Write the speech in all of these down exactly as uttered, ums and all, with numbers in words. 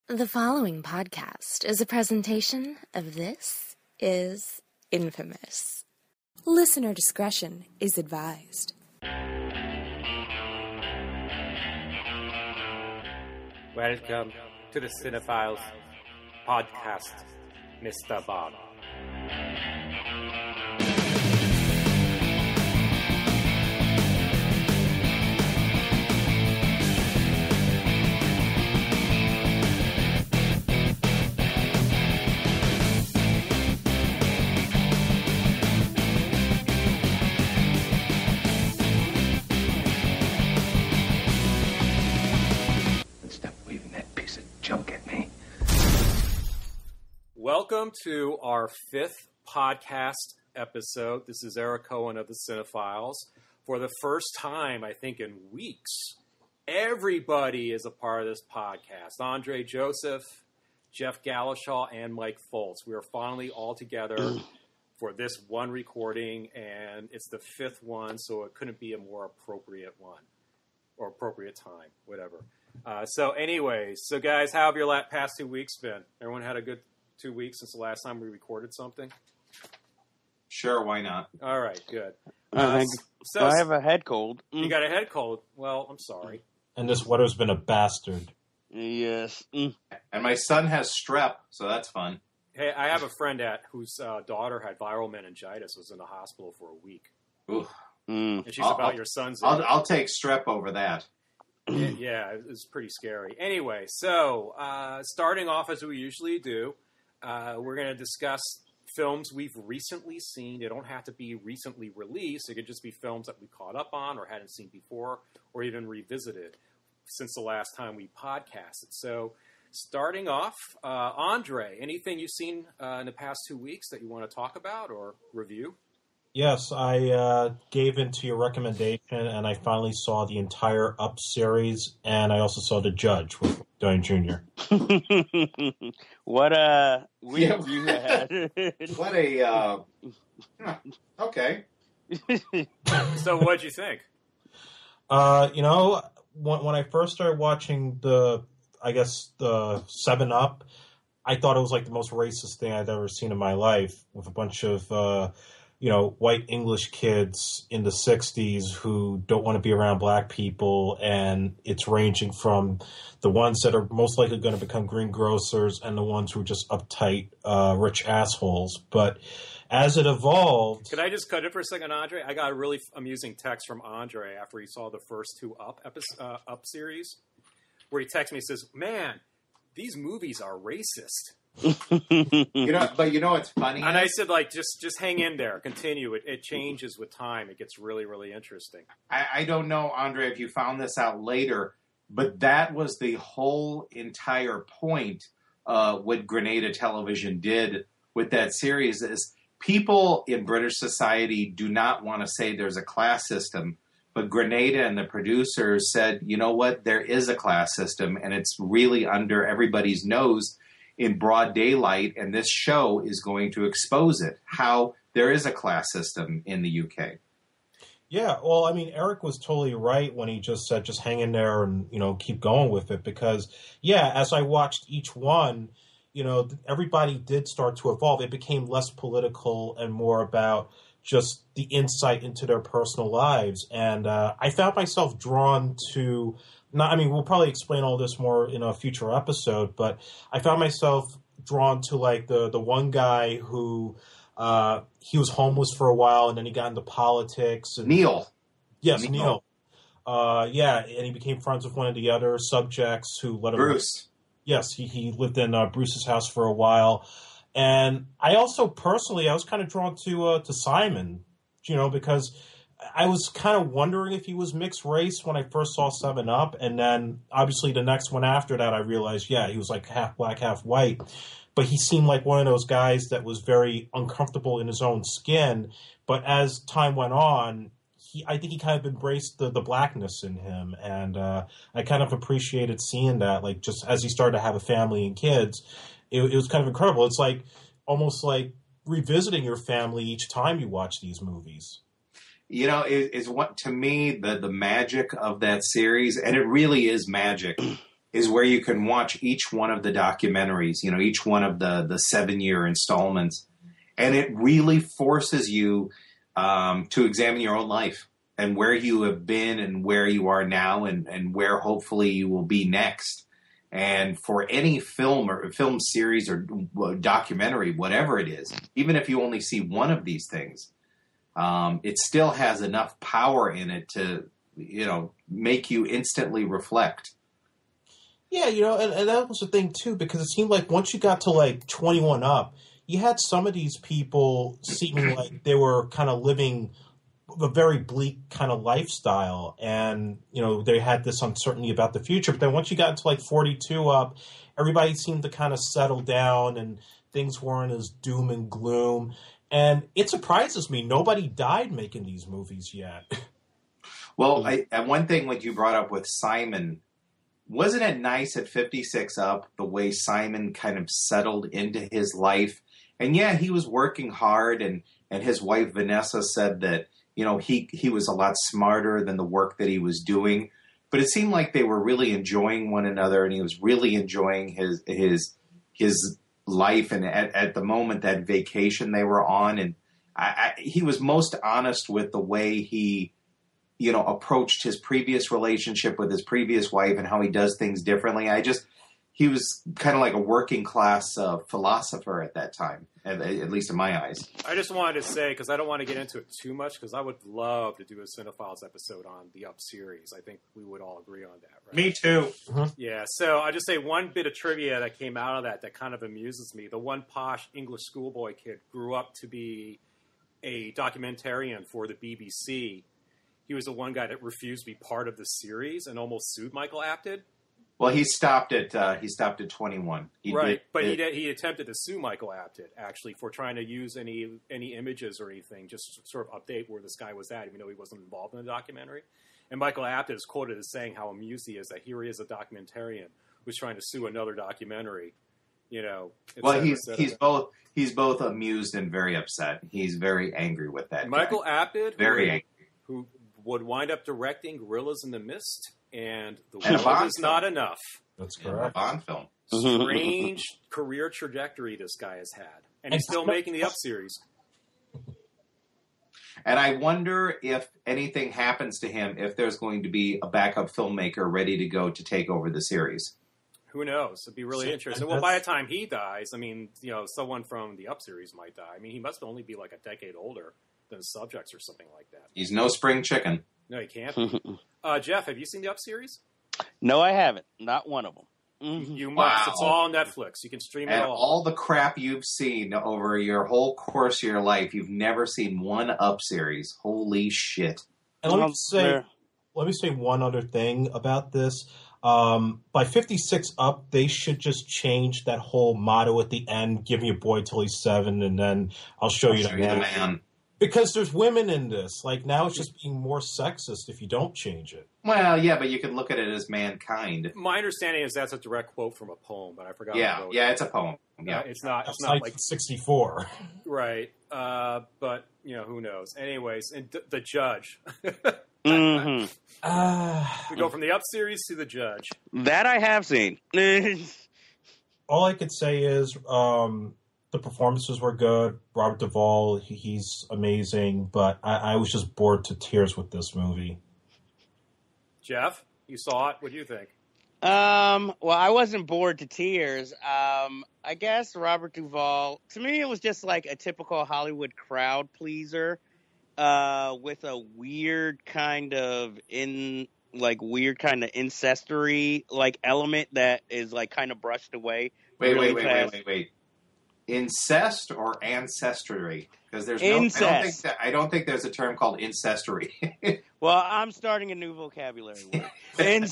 The following podcast is a presentation of This Is Infamous. Listener discretion is advised. Welcome to the CineFiles Podcast, Mister Bob. Welcome to our fifth podcast episode. This is Eric Cohen of the CineFiles. For the first time, I think, in weeks, everybody is a part of this podcast. Andre Joseph, Jeff Galashaw, and Mike Foltz. We are finally all together for this one recording, and it's the fifth one, so it couldn't be a more appropriate one, or appropriate time, whatever. Uh, so anyways, so guys, how have your last, past two weeks been? Everyone had a good two weeks since the last time we recorded something? Sure, why not? All right, good. Uh, Uh, so, I have a head cold. You got a head cold? Well, I'm sorry. And this weather's been a bastard. Yes. Mm. And my son has strep, so that's fun. Hey, I have a friend at whose uh, daughter had viral meningitis, was in the hospital for a week. Ooh. Mm. And she's I'll, about I'll, your son's age. I'll, I'll take strep over that. Yeah, yeah, it was pretty scary. Anyway, so uh, starting off as we usually do, Uh, we're going to discuss films we've recently seen. They don't have to be recently released. It could just be films that we caught up on or hadn't seen before or even revisited since the last time we podcasted. So starting off, uh, Andre, anything you've seen uh, in the past two weeks that you want to talk about or review? Yes, I uh, gave into your recommendation, and I finally saw the entire Up series, and I also saw The Judge with Downey Junior What a week Yeah. you had. What a, uh, huh, okay. So what'd you think? Uh, you know, when, when I first started watching the, I guess, the seven Up, I thought it was like the most racist thing I'd ever seen in my life, with a bunch of, uh, you know, white English kids in the sixties who don't want to be around black people, and it's ranging from the ones that are most likely going to become greengrocers and the ones who are just uptight, uh, rich assholes. But as it evolved... Could I just cut it for a second, Andre? I got a really amusing text from Andre after he saw the first two Up episode, uh, Up series, where he texts me and says, man, these movies are racist. You know, but you know what's funny? And I said, like, just just hang in there, continue. It, it changes with time. It gets really, really interesting. I, I don't know, Andre, if you found this out later, but that was the whole entire point uh, what Grenada Television did with that series is people in British society do not want to say there's a class system, but Grenada and the producers said, you know what, there is a class system, and it's really under everybody's nose in broad daylight, and this show is going to expose it, how there is a class system in the U K. Yeah, well, I mean, Eric was totally right when he just said, just hang in there and, you know, keep going with it. Because, yeah, as I watched each one, you know, everybody did start to evolve. It became less political and more about just the insight into their personal lives. And uh, I found myself drawn to... Not, I mean, we'll probably explain all this more in a future episode, but I found myself drawn to, like, the, the one guy who, uh, he was homeless for a while, and then he got into politics. And, Neil. Yes, Neil. Neil. Uh, yeah, and he became friends with one of the other subjects who let him... Bruce. Yes, he, he lived in uh, Bruce's house for a while. And I also, personally, I was kind of drawn to uh, to Simon, you know, because... I was kind of wondering if he was mixed race when I first saw seven Up, and then obviously the next one after that I realized, yeah, he was like half black, half white. But he seemed like one of those guys that was very uncomfortable in his own skin. But as time went on, he, I think he kind of embraced the, the blackness in him, and uh, I kind of appreciated seeing that. Like, just as he started to have a family and kids, it, it was kind of incredible. It's like almost like revisiting your family each time you watch these movies. You know, it is what to me the the magic of that series, and it really is magic, is where you can watch each one of the documentaries, you know, each one of the, the seven-year installments. And it really forces you um, to examine your own life and where you have been and where you are now and, and where hopefully you will be next. And for any film or film series or documentary, whatever it is, even if you only see one of these things, um, it still has enough power in it to, you know, make you instantly reflect. Yeah, you know, and, and that was the thing, too, because it seemed like once you got to, like, twenty-one up, you had some of these people seeming like they were kind of living a very bleak kind of lifestyle, and, you know, they had this uncertainty about the future. But then once you got into, like, forty-two up, everybody seemed to kind of settle down, and things weren't as doom and gloom. And it surprises me, nobody died making these movies yet. Well, I, and one thing what you brought up with Simon, wasn't it nice at fifty-six up, the way Simon kind of settled into his life? And yeah, he was working hard, and, and his wife Vanessa said that, you know, he, he was a lot smarter than the work that he was doing. But it seemed like they were really enjoying one another, and he was really enjoying his his his life. And at, at the moment, that vacation they were on, and I, I, he was most honest with the way he, you know, approached his previous relationship with his previous wife and how he does things differently. I just, he was kind of like a working class uh, philosopher at that time, at, at least in my eyes. I just wanted to say, because I don't want to get into it too much, because I would love to do a CineFiles episode on the Up series. I think we would all agree on that, right? Me too. Mm-hmm. Yeah, so I'll just say one bit of trivia that came out of that that kind of amuses me. The one posh English schoolboy kid grew up to be a documentarian for the B B C. He was the one guy that refused to be part of the series and almost sued Michael Apted. Well, he stopped at uh, he stopped at twenty-one. He right, did, but it, he did, he attempted to sue Michael Apted actually for trying to use any any images or anything, just to sort of update where this guy was at, even though he wasn't involved in the documentary. And Michael Apted is quoted as saying how amused he is that here he is, a documentarian who's trying to sue another documentary. You know, well, cetera, he's he's both he's both amused and very upset. He's very angry with that. Michael guy. Apted, very who, angry, who would wind up directing Gorillas in the Mist and The And a World Bond Is film. Not Enough. That's a correct. Bond film. Strange career trajectory this guy has had, and he's still making the Up series. And I wonder if anything happens to him, if there's going to be a backup filmmaker ready to go to take over the series. Who knows? It'd be really So, interesting. Well, by the time he dies, I mean, you know, someone from the Up series might die. I mean, he must only be like a decade older than Subjects or something like that. He's no spring chicken. No, he can't be. uh, Jeff, have you seen the Up series? No, I haven't. Not one of them. Mm-hmm. You must. Wow. It's all on Netflix. You can stream it And all. all the crap you've seen over your whole course of your life, you've never seen one Up series. Holy shit. And let me Well, just say, there- let me say one other thing about this. Um, by fifty-six up, they should just change that whole motto at the end, give me a boy till he's seven, and then I'll show you Show the you the man. man. Because there's women in this. Like, now it's just being more sexist if you don't change it. Well, yeah, but you can look at it as mankind. My understanding is that's a direct quote from a poem, but I forgot. Yeah, what yeah, it's a poem. Uh, Yeah, it's not. That's It's not like nineteen sixty-four. right. Uh, but you know, who knows? Anyways, and d- the Judge. Mm-hmm. Ah. We go from the Up series to the Judge. That I have seen. All I could say is um, the performances were good. Robert Duvall, he, he's amazing, but I, I was just bored to tears with this movie. Jeff, you saw it. What do you think? Um, well, I wasn't bored to tears. Um, I guess Robert Duvall, to me, it was just like a typical Hollywood crowd pleaser, uh, with a weird kind of in, like weird kind of incestory, like element that is like kind of brushed away. Wait, really wait, wait, fast. wait, wait, wait. Incest or ancestry? Because there's no. Incest. I don't think that, I don't think there's a term called incestory. Well, I'm starting a new vocabulary word. In-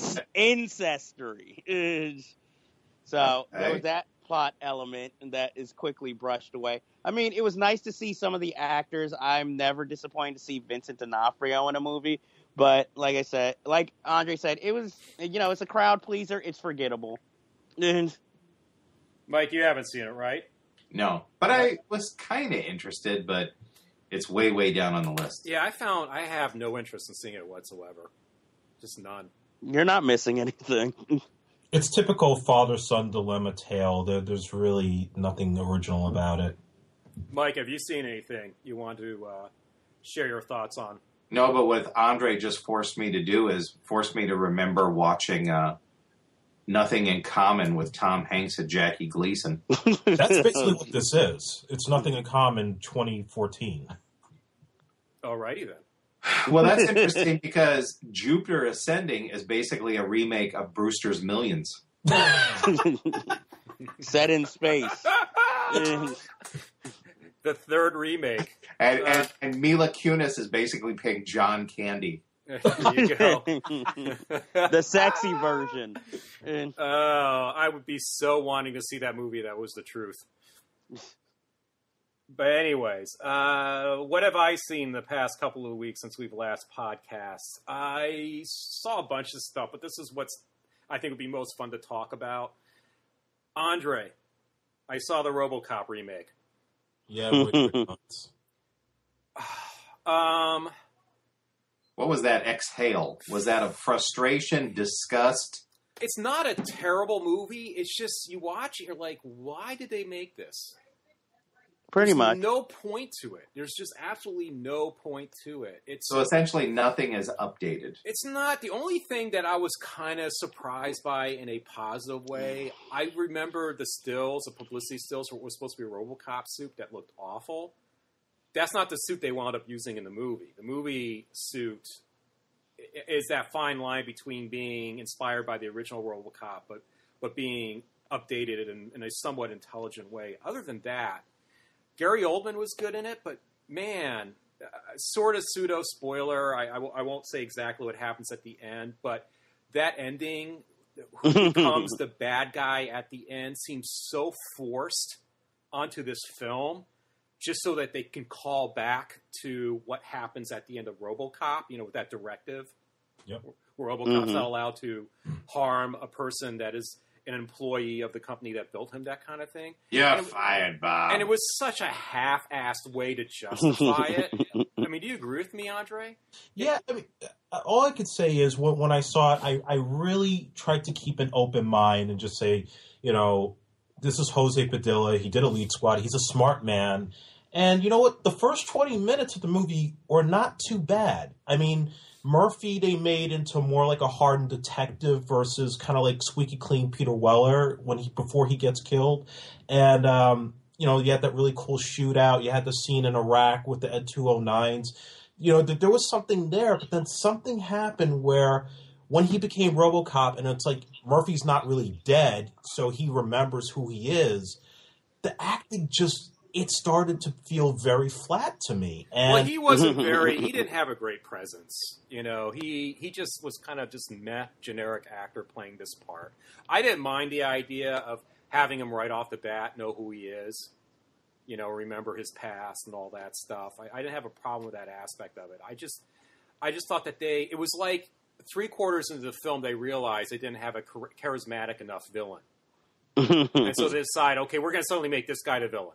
Incestory. So there was Okay. that plot element that is quickly brushed away. I mean, it was nice to see some of the actors. I'm never disappointed to see Vincent D'Onofrio in a movie. But like I said, like Andre said, it was, you know, it's a crowd pleaser. It's forgettable. And Mike, you haven't seen it, right? No, but I was kind of interested, but it's way, way down on the list. Yeah, I found I have no interest in seeing it whatsoever. Just none. you're not missing anything. It's typical father-son dilemma tale. There, there's really nothing original about it. Mike, have you seen anything you want to uh, share your thoughts on? No, but what Andre just forced me to do is force me to remember watching uh, Nothing in Common with Tom Hanks and Jackie Gleason. That's basically what this is. It's Nothing in Common twenty fourteen. Alrighty then. Well, that's interesting because Jupiter Ascending is basically a remake of Brewster's Millions. Set in space. The third remake. And, uh, and, and Mila Kunis is basically playing John Candy. There you go. The sexy version. Oh, I would be so wanting to see that movie. That was the truth. But anyways, uh, what have I seen the past couple of weeks since we've last podcast? I saw a bunch of stuff, but this is what's I think would be most fun to talk about. Andre, I saw the RoboCop remake. Yeah, which um, What was that exhale? Was that of frustration, disgust? It's not a terrible movie. It's just you watch it, you're like, why did they make this? Pretty There's much. no point to it. There's just absolutely no point to it. It's So essentially nothing is updated. It's not. The only thing that I was kind of surprised by in a positive way, I remember the stills, the publicity stills, what was supposed to be a RoboCop suit that looked awful. That's not the suit they wound up using in the movie. The movie suit is that fine line between being inspired by the original RoboCop, but but being updated in, in a somewhat intelligent way. Other than that, Gary Oldman was good in it, but man, uh, sort of pseudo spoiler. I, I, w- I won't say exactly what happens at the end, but that ending, who becomes the bad guy at the end, seems so forced onto this film, just so that they can call back to what happens at the end of RoboCop. You know, with that directive, Yep. where RoboCop's Mm-hmm. not allowed to harm a person that is an employee of the company that built him, that kind of thing. You're And it- fired, Bob. And it was such a half-assed way to justify it. I mean, do you agree with me, Andre? Yeah, I mean, uh, all I could say is when, when I saw it, I, I really tried to keep an open mind and just say, you know, this is Jose Padilla. He did Elite Squad. He's a smart man. And you know what? The first twenty minutes of the movie were not too bad. I mean, Murphy they made into more like a hardened detective versus kind of like squeaky clean Peter Weller when he before he gets killed. And um, you know, you had that really cool shootout. You had the scene in Iraq with the Ed two oh nines. You know, th- there was something there, but then something happened where when he became RoboCop, and it's like Murphy's not really dead, so he remembers who he is. The acting just. It started to feel very flat to me. And Well, he wasn't very. He didn't have a great presence. You know, he he just was kind of just meh, generic actor playing this part. I didn't mind the idea of having him right off the bat know who he is. You know, remember his past and all that stuff. I, I didn't have a problem with that aspect of it. I just, I just thought that they. It was like three quarters into the film they realized they didn't have a charismatic enough villain, and so they decide, okay, we're going to suddenly make this guy the villain.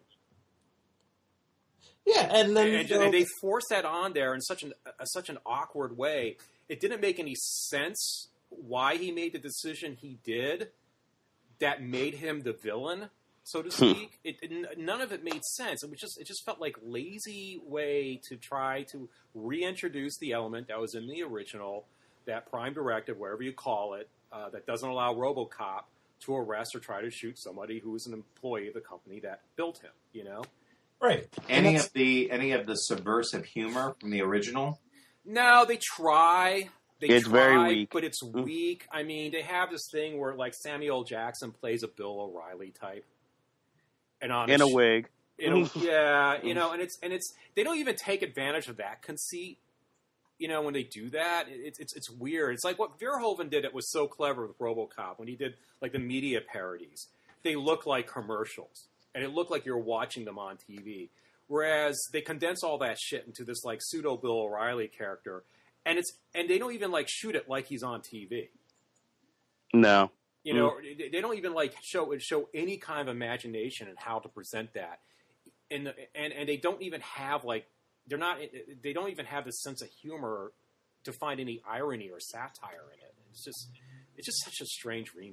Yeah, and then and, you know, and they forced that on there in such an uh, such an awkward way. It didn't make any sense why he made the decision he did that made him the villain, so to speak. it, it none of it made sense. It was just it just felt like lazy way to try to reintroduce the element that was in the original, that prime directive, wherever you call it, uh, that doesn't allow RoboCop to arrest or try to shoot somebody who is an employee of the company that built him. You know. right. any of the any of the subversive humor from the original? No, they try. They It's try, very weak. but it's weak. I mean, they have this thing where, like, Samuel Jackson plays a Bill O'Reilly type, and on In a sh- wig. in a, yeah, you know, and it's and it's they don't even take advantage of that conceit. You know, when they do that, it's it's it's weird. It's like what Verhoeven did. It was so clever with RoboCop when he did like the media parodies. They look like commercials, and it looked like you're watching them on T V. Whereas they condense all that shit into this like pseudo Bill O'Reilly character, and it's and they don't even like shoot it like he's on T V. No. You know, mm. they don't even like show show any kind of imagination in how to present that, and and and they don't even have like they're not they don't even have this sense of humor to find any irony or satire in it. It's just it's just such a strange remake.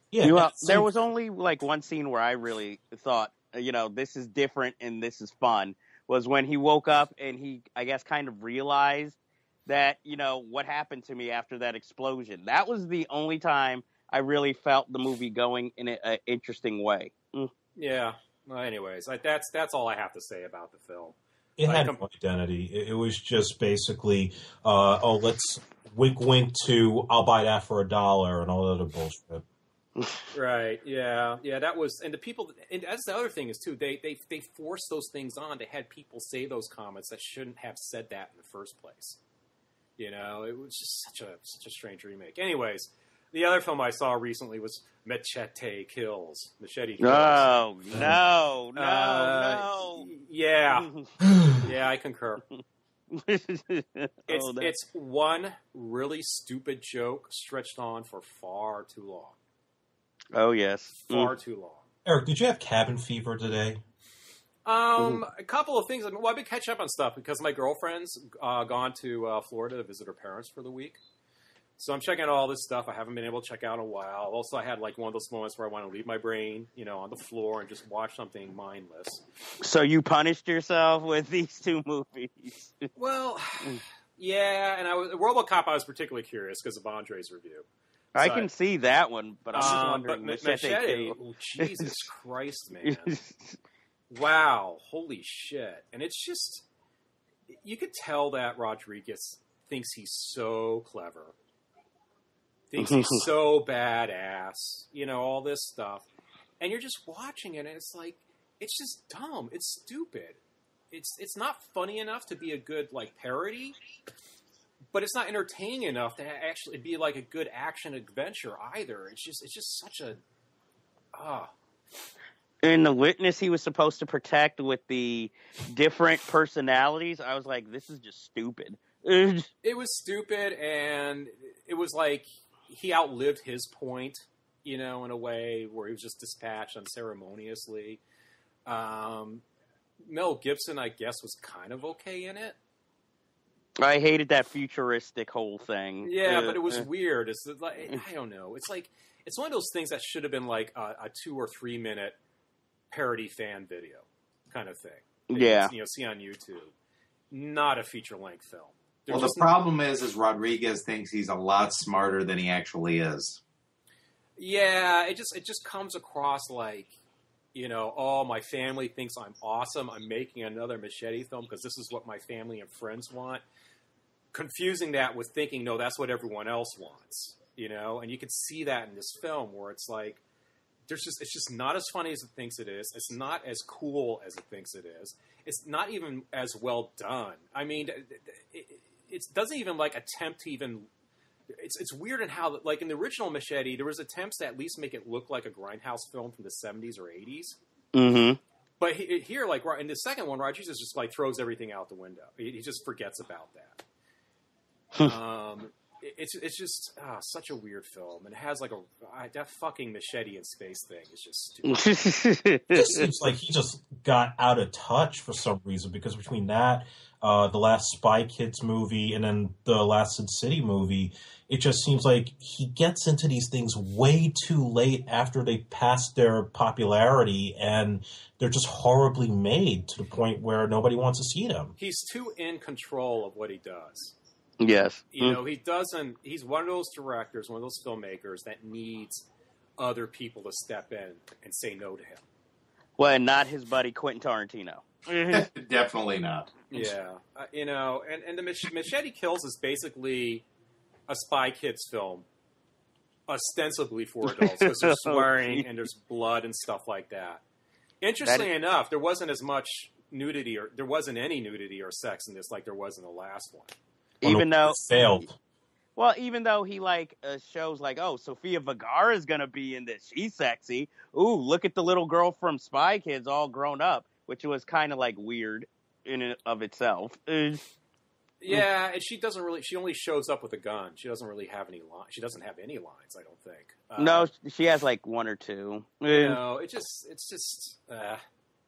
Yeah, Well, and there some- was only like one scene where I really thought, you know, this is different and this is fun. Was when he woke up and he, I guess, kind of realized that, you know, what happened to me after that explosion. That was the only time I really felt the movie going in an interesting way. Mm. Yeah. Well, anyways, like, that's that's all I have to say about the film. It Like, had com- no identity. It, it was just basically, uh, oh, let's wink, wink to I'll buy that for a dollar and all that other bullshit. Right. Yeah. Yeah. That was, and the people, and that's the other thing is too. They they they forced those things on. They had people say those comments that shouldn't have said that in the first place. You know, it was just such a such a strange remake. Anyways, the other film I saw recently was Machete Kills. Machete Kills. No, no, no, Uh, no. Yeah. Yeah, I concur. It's Oh, that- it's one really stupid joke stretched on for far too long. oh yes. Far Mm. too long. Eric, did you have cabin fever today? Um, a couple of things. I mean, well, I've been catching up on stuff because my girlfriend's uh, gone to uh, Florida to visit her parents for the week. So I'm checking out all this stuff I haven't been able to check out in a while. Also, I had like one of those moments where I want to leave my brain, you know, on the floor and just watch something mindless. So you punished yourself with these two movies. Well, yeah, and I was RoboCop. I was particularly curious because of Andre's review. I So can see that one, but I'm just Um, wondering. but Machete Machete, Kill. oh, Jesus Christ, man. Wow, holy shit. And it's just, you could tell that Rodriguez thinks he's so clever. Thinks he's so badass. You know, all this stuff. And you're just watching it, and it's like, it's just dumb. It's stupid. It's it's not funny enough to be a good, like, parody, but it's not entertaining enough to actually be, like, a good action adventure either. It's just, it's just such a, ah. In The Witness, he was supposed to protect with the different personalities. I was like, this is just stupid. It was stupid, and it was like he outlived his point, you know, in a way where he was just dispatched unceremoniously. Um, Mel Gibson, I guess, was kind of okay in it. I hated that futuristic whole thing. Yeah, Uh, but it was uh, weird. It's like, I don't know. It's like, it's one of those things that should have been like a, a two or three minute parody fan video kind of thing. That Yeah. you, you know, see on YouTube. Not a feature length film. There's Well, the just- problem is, is Rodriguez thinks he's a lot smarter than he actually is. Yeah, it just it just comes across like, you know, oh, my family thinks I'm awesome. I'm making another Machete film because this is what my family and friends want. Confusing that with thinking, no, that's what everyone else wants, you know? And you can see that in this film where it's like, there's just it's just not as funny as it thinks it is. It's not as cool as it thinks it is. It's not even as well done. I mean, it, it, it doesn't even like attempt to even. It's it's weird in how, like, in the original Machete, there was attempts to at least make it look like a grindhouse film from the seventies or eighties. mhm. But he, here, like in the second one, Rodriguez just like throws everything out the window. He, he just forgets about that. um, it, it's it's just ah, such a weird film, and it has like a uh, that fucking machete in space thing is just stupid. It just seems like he just got out of touch for some reason, because between that, uh, the last Spy Kids movie, and then the last Sin City movie, it just seems like he gets into these things way too late after they pass their popularity, and they're just horribly made to the point where nobody wants to see them. He's too in control of what he does. Yes. You know, he doesn't. He's one of those directors, one of those filmmakers that needs other people to step in and say no to him. Well, and not his buddy Quentin Tarantino. Definitely not. Yeah, uh, you know, and and the Mach- Machete Kills is basically a Spy Kids film, ostensibly for adults, because there's swearing and there's blood and stuff like that. Interestingly That- enough, there wasn't as much nudity, or there wasn't any nudity or sex in this like there was in the last one. Even though It failed. Well, even though he like uh, shows like, oh, Sofia Vergara is gonna be in this. She's sexy. Ooh, look at the little girl from Spy Kids all grown up, which was kind of like weird in and of itself. Uh, Yeah, and she doesn't really. She only shows up with a gun. She doesn't really have any lines. She doesn't have any lines, I don't think. Uh, no, she has like one or two. you Uh, know, it just, it's just, uh,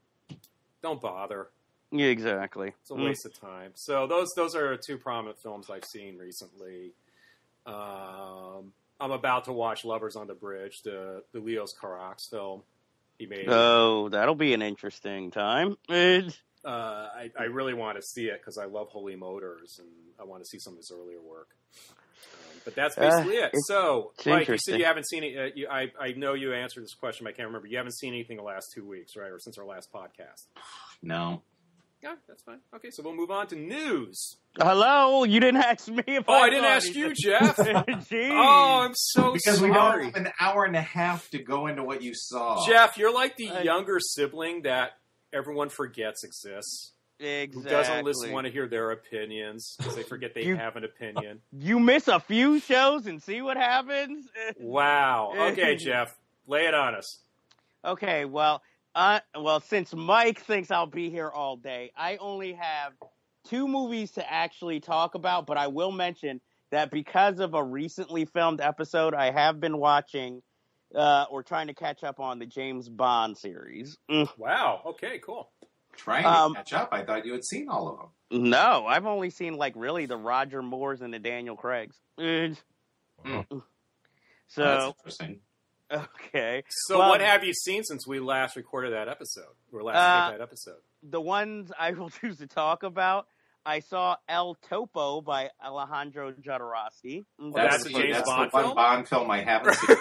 don't bother. yeah, exactly. It's a waste of time. So those those are two prominent films I've seen recently. Um, I'm about to watch Lovers on the Bridge, the the Leos Carax film he made. Oh, that'll be an interesting time. Uh, I, I really want to see it because I love Holy Motors and I want to see some of his earlier work. Um, but that's basically uh, it. So, Mike, you said you haven't seen it. Uh, you, I, I know you answered this question, but I can't remember. You haven't seen anything the last two weeks, right? Or since our last podcast? No. Yeah, that's fine. Okay, so we'll move on to news. Hello, you didn't ask me if oh, I I didn't ask anything. you, Jeff. Jeez. Oh, I'm so because sorry. we don't have an hour and a half to go into what you saw. Jeff, you're like the Uh, younger sibling that everyone forgets exists. Exactly. Who doesn't listen, want to hear their opinions because they forget they You- have an opinion. You miss a few shows and see what happens. Wow. Okay, Jeff, lay it on us. Okay, well, uh, well, since Mike thinks I'll be here all day, I only have two movies to actually talk about, but I will mention that because of a recently filmed episode, I have been watching uh, or trying to catch up on the James Bond series. Mm. Wow. Okay, cool. Trying to Um, catch up. I thought you had seen all of them. No, I've only seen, like, really the Roger Moores and the Daniel Craigs. Mm. Mm. So, That's interesting. okay. So Well, what have you seen since we last recorded that episode? Or last Uh, taped that episode? The ones I will choose to talk about, I saw El Topo by Alejandro Jodorowsky. That's the, a James that's Bond the one film? Bond film I haven't seen.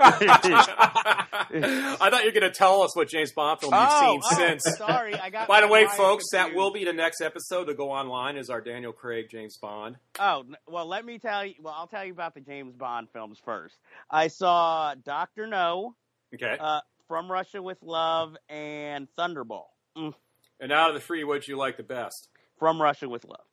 I thought you were going to tell us what James Bond film you've oh, seen oh, since. sorry, I got. By the my way, wires folks, that confused. will be the next episode to go online is our Daniel Craig James Bond. Oh, n- well, let me tell you. Well, I'll tell you about the James Bond films first. I saw Doctor No, Okay. uh, From Russia with Love, and Thunderball. Mm, And out of the three, what did you like the best? From Russia with Love.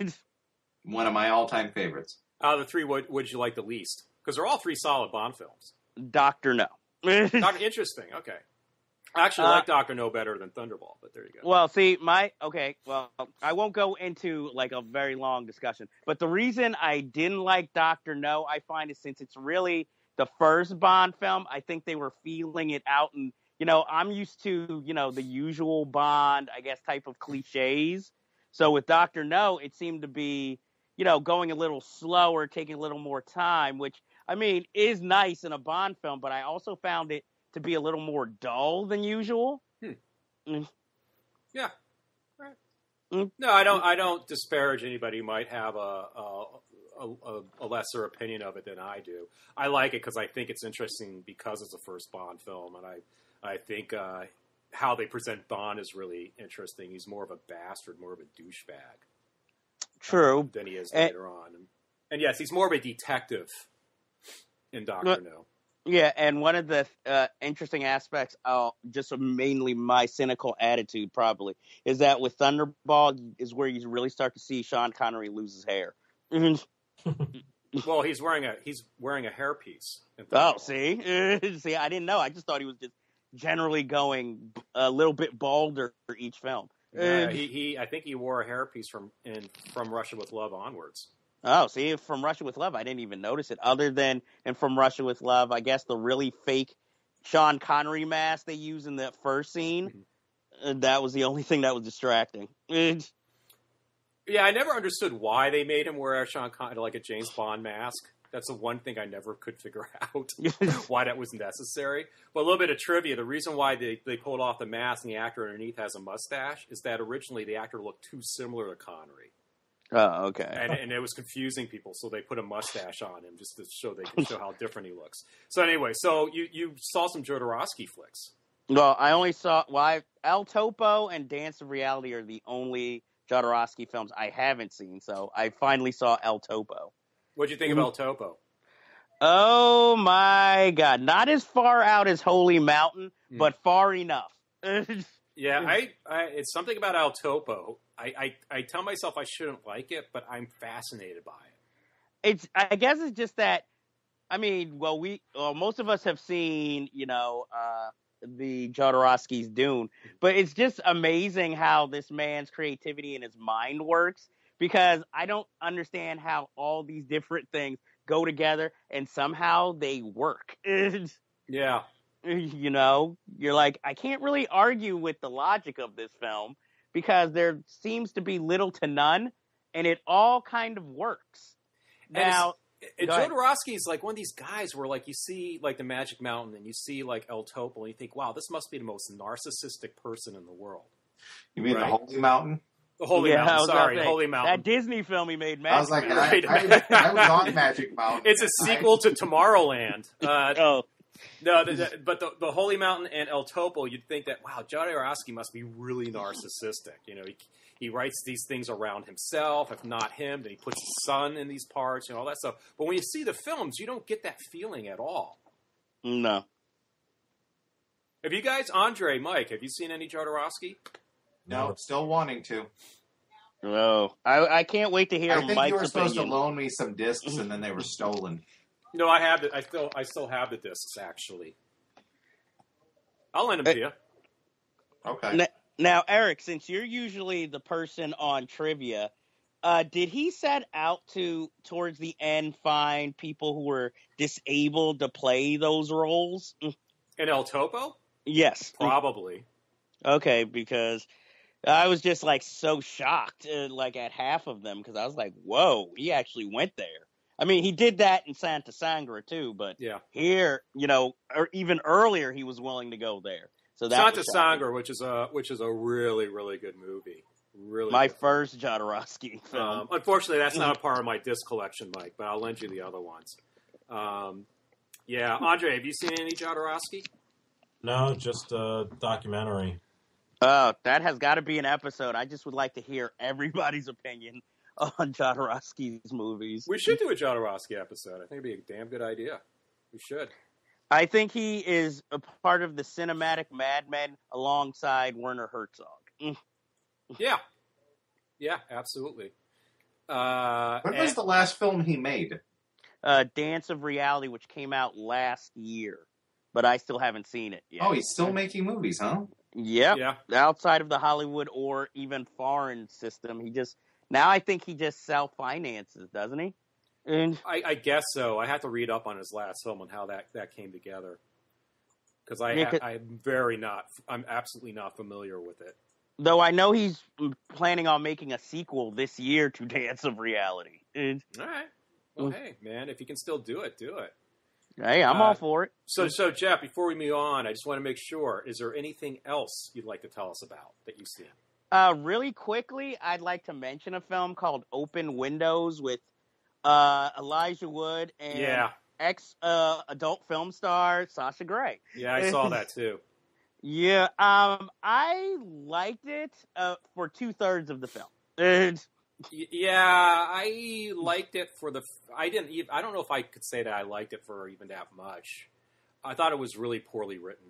One of my all-time favorites. Out of the three, what would you like the least? Because they're all three solid Bond films. Doctor No. Doctor Interesting. Okay. I actually Uh, like Doctor No better than Thunderball, but there you go. Well, see, my okay. Well, I won't go into like a very long discussion, but the reason I didn't like Doctor No, I find is since it's really the first Bond film, I think they were feeling it out, and you know, I'm used to you know the usual Bond, I guess, type of cliches. So with Doctor No, it seemed to be you know going a little slower, taking a little more time, which I mean is nice in a Bond film, but I also found it to be a little more dull than usual. Hmm. Mm. Yeah. Right. Mm. No, I don't. I don't disparage anybody who might have a a, a, a lesser opinion of it than I do. I like it because I think it's interesting because it's the first Bond film, and I I think uh, how they present Bond is really interesting. He's more of a bastard, more of a douchebag. True. Than he is And- later on, and, and yes, he's more of a detective in Doctor Well- No. Yeah, and one of the uh, interesting aspects, uh, just mainly my cynical attitude probably, is that with Thunderball is where you really start to see Sean Connery lose his hair. Mhm. Well, he's wearing a he's wearing a hairpiece. in Oh, Thunderball. see? see, I didn't know. I just thought he was just generally going a little bit balder for each film. Yeah, Uh, he, he I think he wore a hairpiece from in From Russia with Love onwards. Oh, see, From Russia with Love, I didn't even notice it. Other than in From Russia with Love, I guess the really fake Sean Connery mask they use in that first scene, uh, that was the only thing that was distracting. Yeah, I never understood why they made him wear a Sean Connery like a James Bond mask. That's the one thing I never could figure out why that was necessary. But a little bit of trivia: the reason why they they pulled off the mask and the actor underneath has a mustache is that originally the actor looked too similar to Connery. Oh, okay. And, and it was confusing people, so they put a mustache on him just to show they can show how different he looks. So anyway, so you, you saw some Jodorowsky flicks. Well, I only saw well, I, El Topo and Dance of Reality are the only Jodorowsky films I haven't seen. So I finally saw El Topo. What'd you think of El Topo? Oh my God! Not as far out as Holy Mountain, Mm. but far enough. Yeah, I, I it's something about El Topo. I, I, I tell myself I shouldn't like it, but I'm fascinated by it. It's I guess it's just that I mean, well we well most of us have seen, you know, uh the Jodorowsky's Dune, but it's just amazing how this man's creativity and his mind works because I don't understand how all these different things go together and somehow they work. Yeah. You know, you're like I can't really argue with the logic of this film because there seems to be little to none, and it all kind of works. And Now, And Jodorowsky is like one of these guys where, like, you see, like, the Magic Mountain and you see, like, El Topo, and you think, wow, this must be the most narcissistic person in the world. You mean right? the Holy Mountain? The Holy yeah, Mountain, sorry, say, Holy Mountain. That Disney film he made, Magic I was like, Mountain. I, I, I was on Magic Mountain. It's a sequel to Tomorrowland. Uh, oh. No, the, the, but the, the Holy Mountain and El Topo, you'd think that, wow, Jodorowsky must be really narcissistic. You know, he, he writes these things around himself. If not him, then he puts his son in these parts and all that stuff. But when you see the films, you don't get that feeling at all. No. Have you guys, Andre, Mike, have you seen any Jodorowsky? No, still wanting to. No. I, I can't wait to hear I think Mike's you were supposed opinion. to loan me some discs, and then they were stolen. No, I have it. I still, I still have the discs, actually. I'll lend them to you. Okay. Now, now, Eric, since you're usually the person on trivia, uh, did he set out to, towards the end, find people who were disabled to play those roles? In El Topo? Yes. Probably. Okay, because I was just, like, so shocked, uh, like, at half of them, because I was like, whoa, he actually went there. I mean, he did that in Santa Sangra, too, but yeah. here, you know, or even earlier, he was willing to go there. So that Santa Sangra, which is a which is a really, really good movie. Really My good first Jodorowsky film. Um, unfortunately, that's not a part of my disc collection, Mike, but I'll lend you the other ones. Um, yeah. Andre, have you seen any Jodorowsky? No, just a documentary. Oh, that has got to be an episode. I just would like to hear everybody's opinion on Jodorowsky's movies. We should do a Jodorowsky episode. I think it'd be a damn good idea. We should. I think he is a part of the cinematic madmen alongside Werner Herzog. Mm. Yeah. Yeah, absolutely. Uh, What and, was the last film he made? Uh, Dance of Reality, which came out last year, but I still haven't seen it yet. Oh, he's still making movies, huh? Yep. Yeah. Outside of the Hollywood or even foreign system, he just now I think he just self-finances, doesn't he? And I, I guess so. I have to read up on his last film and how that, that came together. Because I, Yeah, I, I'm very not, I'm absolutely not familiar with it. though I know he's planning on making a sequel this year to Dance of Reality. And, All right. Well, hey, man, if you can still do it, do it. hey, I'm Uh, all for it. So, so Jeff, before we move on, I just want to make sure, is there anything else you'd like to tell us about that you've seen? Uh, really quickly, I'd like to mention a film called Open Windows with uh, Elijah Wood and Yeah. ex-adult film star Sasha Grey. Yeah, I saw that too. Yeah, um, I liked it uh, for two-thirds of the film. And, Y- Yeah, I liked it for the. I didn't. Even, I don't know if I could say that I liked it for even that much. I thought it was really poorly written.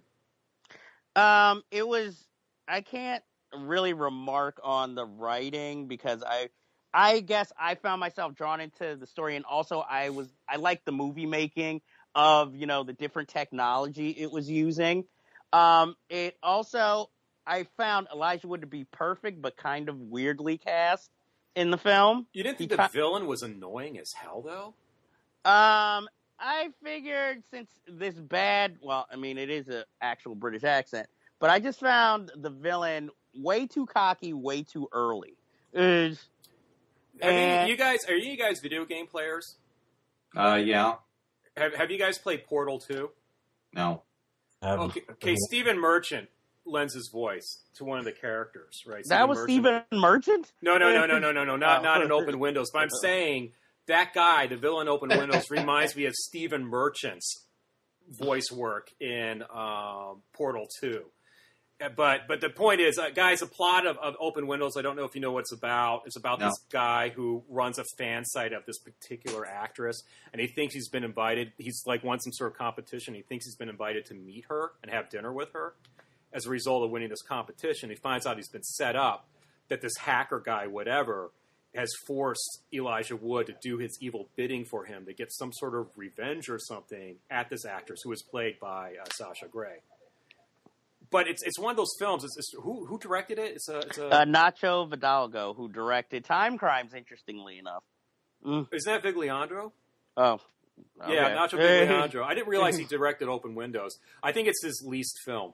um, it was. I can't really remark on the writing because I, I guess I found myself drawn into the story, and also I was. I liked the movie making of you know the different technology it was using. Um, it also I found Elijah Wood to be perfect, but kind of weirdly cast in the film. You didn't think He the ca- villain was annoying as hell, though? Um, I figured since this bad, well, I mean, it is an actual British accent, but I just found the villain way too cocky, way too early. Is I mean, And- you guys, are you guys video game players? Uh, yeah. Have Have you guys played Portal two? No. Um, Okay, okay. Stephen Merchant lends his voice to one of the characters, right? that was Merchant- Stephen Merchant? No, no, no, no, no, no, no, not Oh. not in Open Windows. But I'm saying that guy, the villain in Open Windows, reminds me of Stephen Merchant's voice work in um, Portal two. Uh, But but the point is, uh, guys, the plot of, of Open Windows, I don't know if you know what it's about. It's about No. this guy who runs a fan site of this particular actress, and he thinks he's been invited. He's like won some sort of competition. He thinks he's been invited to meet her and have dinner with her. As a result of winning this competition, he finds out he's been set up, that this hacker guy, whatever, has forced Elijah Wood to do his evil bidding for him to get some sort of revenge or something at this actress who is played by uh, Sasha Grey. But it's it's one of those films. It's, it's who who directed it? It's a, it's a Uh, Nacho Vidalgo, who directed Time Crimes, interestingly enough. Mm. isn't that Vigliandro? Oh. Yeah, okay. Nacho Vigliandro. I didn't realize he directed Open Windows. I think it's his least film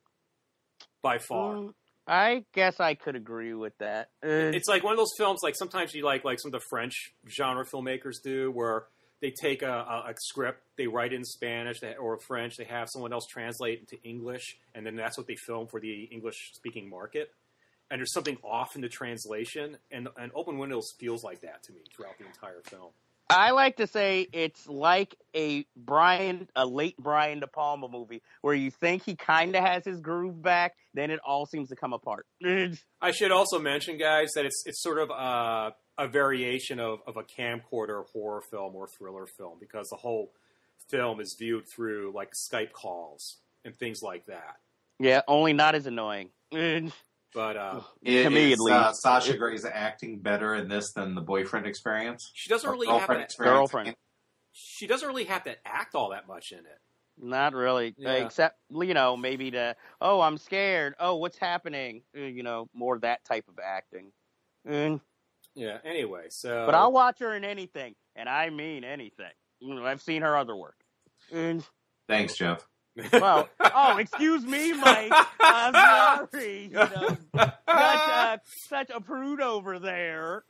by far. Mm, I guess I could agree with that. Uh, It's like one of those films. Like sometimes you like like some of the French genre filmmakers do, where they take a, a, a script, they write in Spanish or French, they have someone else translate into English, and then that's what they film for the English-speaking market. And there's something off in the translation, and, and Open Windows feels like that to me throughout the entire film. I like to say it's like a Brian, a late Brian De Palma movie, where you think he kind of has his groove back, then it all seems to come apart. I should also mention, guys, that it's it's sort of a, a variation of, of a camcorder horror film or thriller film, because the whole film is viewed through like Skype calls and things like that. Yeah, only not as annoying. But uh, it, to me, is, at least, uh, Sasha Grey's acting better in this than the boyfriend experience? She doesn't or really have that girlfriend. She doesn't really have to act all that much in it. Not really, Yeah. except you know maybe to oh I'm scared. Oh, what's happening? You know, more that type of acting. Mm. Yeah. Anyway, so But I'll watch her in anything, and I mean anything. You know, I've seen her other work. Mm. Thanks, Jeff. Well, oh, excuse me, Mike. I'm sorry. You know, such, uh, such a prude over there.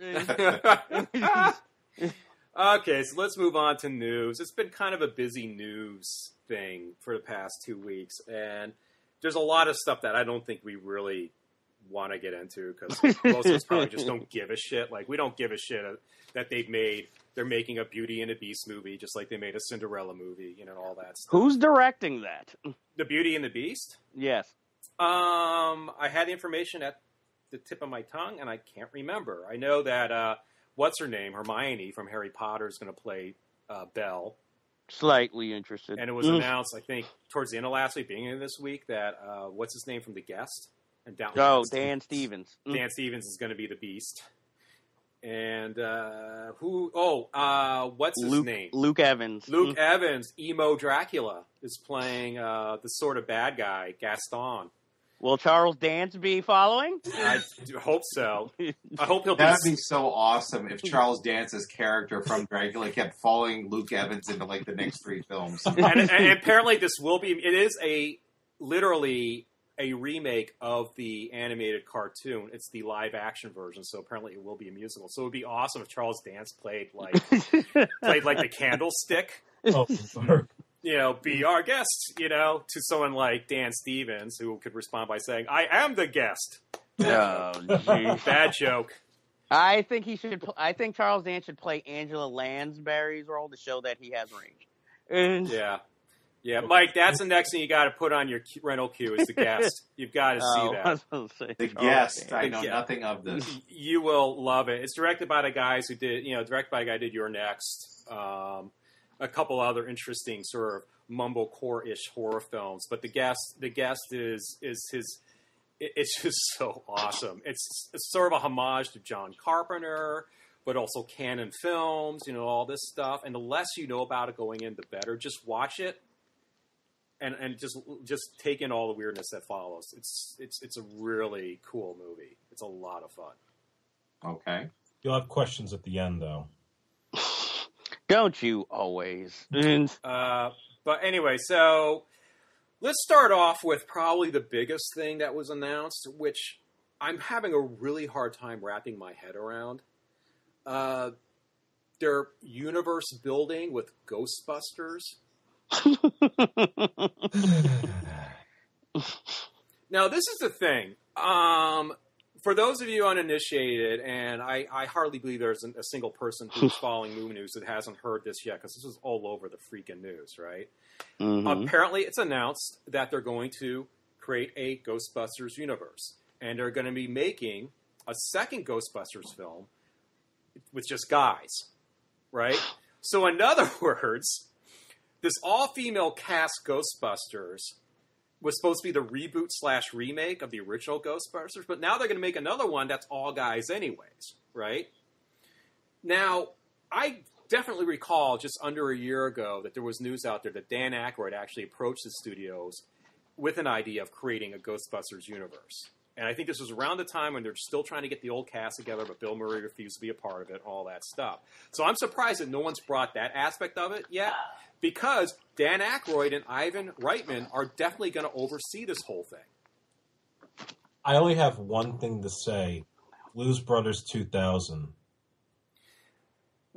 Okay, so let's move on to news. It's been kind of a busy news thing for the past two weeks, and there's a lot of stuff that I don't think we really want to get into, because most of us probably just don't give a shit. Like, we don't give a shit that they've made, they're making a Beauty and the Beast movie, just like they made a Cinderella movie, you know, all that stuff. Who's directing that? The Beauty and the Beast? Yes. Um, I had the information at the tip of my tongue, and I can't remember. I know that, uh, what's her name? Hermione from Harry Potter is going to play uh, Belle. Slightly interested. And it was announced, I think, towards the end of last week, beginning of this week, that, uh, what's his name from The Guest? And Downton Oh, Dan Dan Stevens. Stevens. Dan Stevens is going to be the Beast. And, uh, who, oh, uh, what's his Luke, name? Luke Evans. Luke Evans, emo Dracula, is playing, uh, the sort of bad guy, Gaston. Will Charles Dance be following? I do hope so. I hope he'll be... That'd be so awesome if Charles Dance's character from Dracula kept following Luke Evans into like the next three films. and, and, and apparently this will be, it is a, literally a remake of the animated cartoon. It's the live action version, so apparently it will be a musical. So it would be awesome if Charles Dance played like, played like the Candlestick. Oh, sorry. You know, be our guest, you know, to someone like Dan Stevens, who could respond by saying, I am the guest. Oh, geez. Bad joke. I think he should. I think Charles Dance should play Angela Lansbury's role to show that he has range. And Yeah. Yeah, Mike, that's the next thing you got to put on your rental queue is the guest. You've got to see Oh, I that. was gonna say, The oh, Guest. damn. I know The Guest. nothing of this. You will love it. It's directed by the guys who did, you know, directed by the guy who did You're Next. Um, a couple other interesting sort of mumblecore-ish horror films, but the guest, the guest is is his. it- It's just so awesome. It's, it's sort of a homage to John Carpenter, but also canon films. You know, all this stuff. And the less you know about it going in, the better. Just watch it, and and just just take in all the weirdness that follows. It's it's it's a really cool movie. It's a lot of fun. Okay. You'll have questions at the end, though. Don't you always? And Uh, but anyway, so let's start off with probably the biggest thing that was announced, which I'm having a really hard time wrapping my head around. Uh, their universe building with Ghostbusters. Now, this is the thing. Um, for those of you uninitiated, and I, I hardly believe there's a single person who's following movie news that hasn't heard this yet, because this is all over the freaking news, right? Mhm. Apparently, it's announced that they're going to create a Ghostbusters universe, and they're going to be making a second Ghostbusters film with just guys, right? So, in other words, this all-female cast Ghostbusters was supposed to be the reboot slash remake of the original Ghostbusters, but now they're going to make another one that's all guys anyways, right? Now, I definitely recall just under a year ago that there was news out there that Dan Aykroyd actually approached the studios with an idea of creating a Ghostbusters universe. And I think this was around the time when they're still trying to get the old cast together, but Bill Murray refused to be a part of it, all that stuff. So I'm surprised that no one's brought that aspect of it yet, because Dan Aykroyd and Ivan Reitman are definitely going to oversee this whole thing. I only have one thing to say. Blues Brothers two thousand.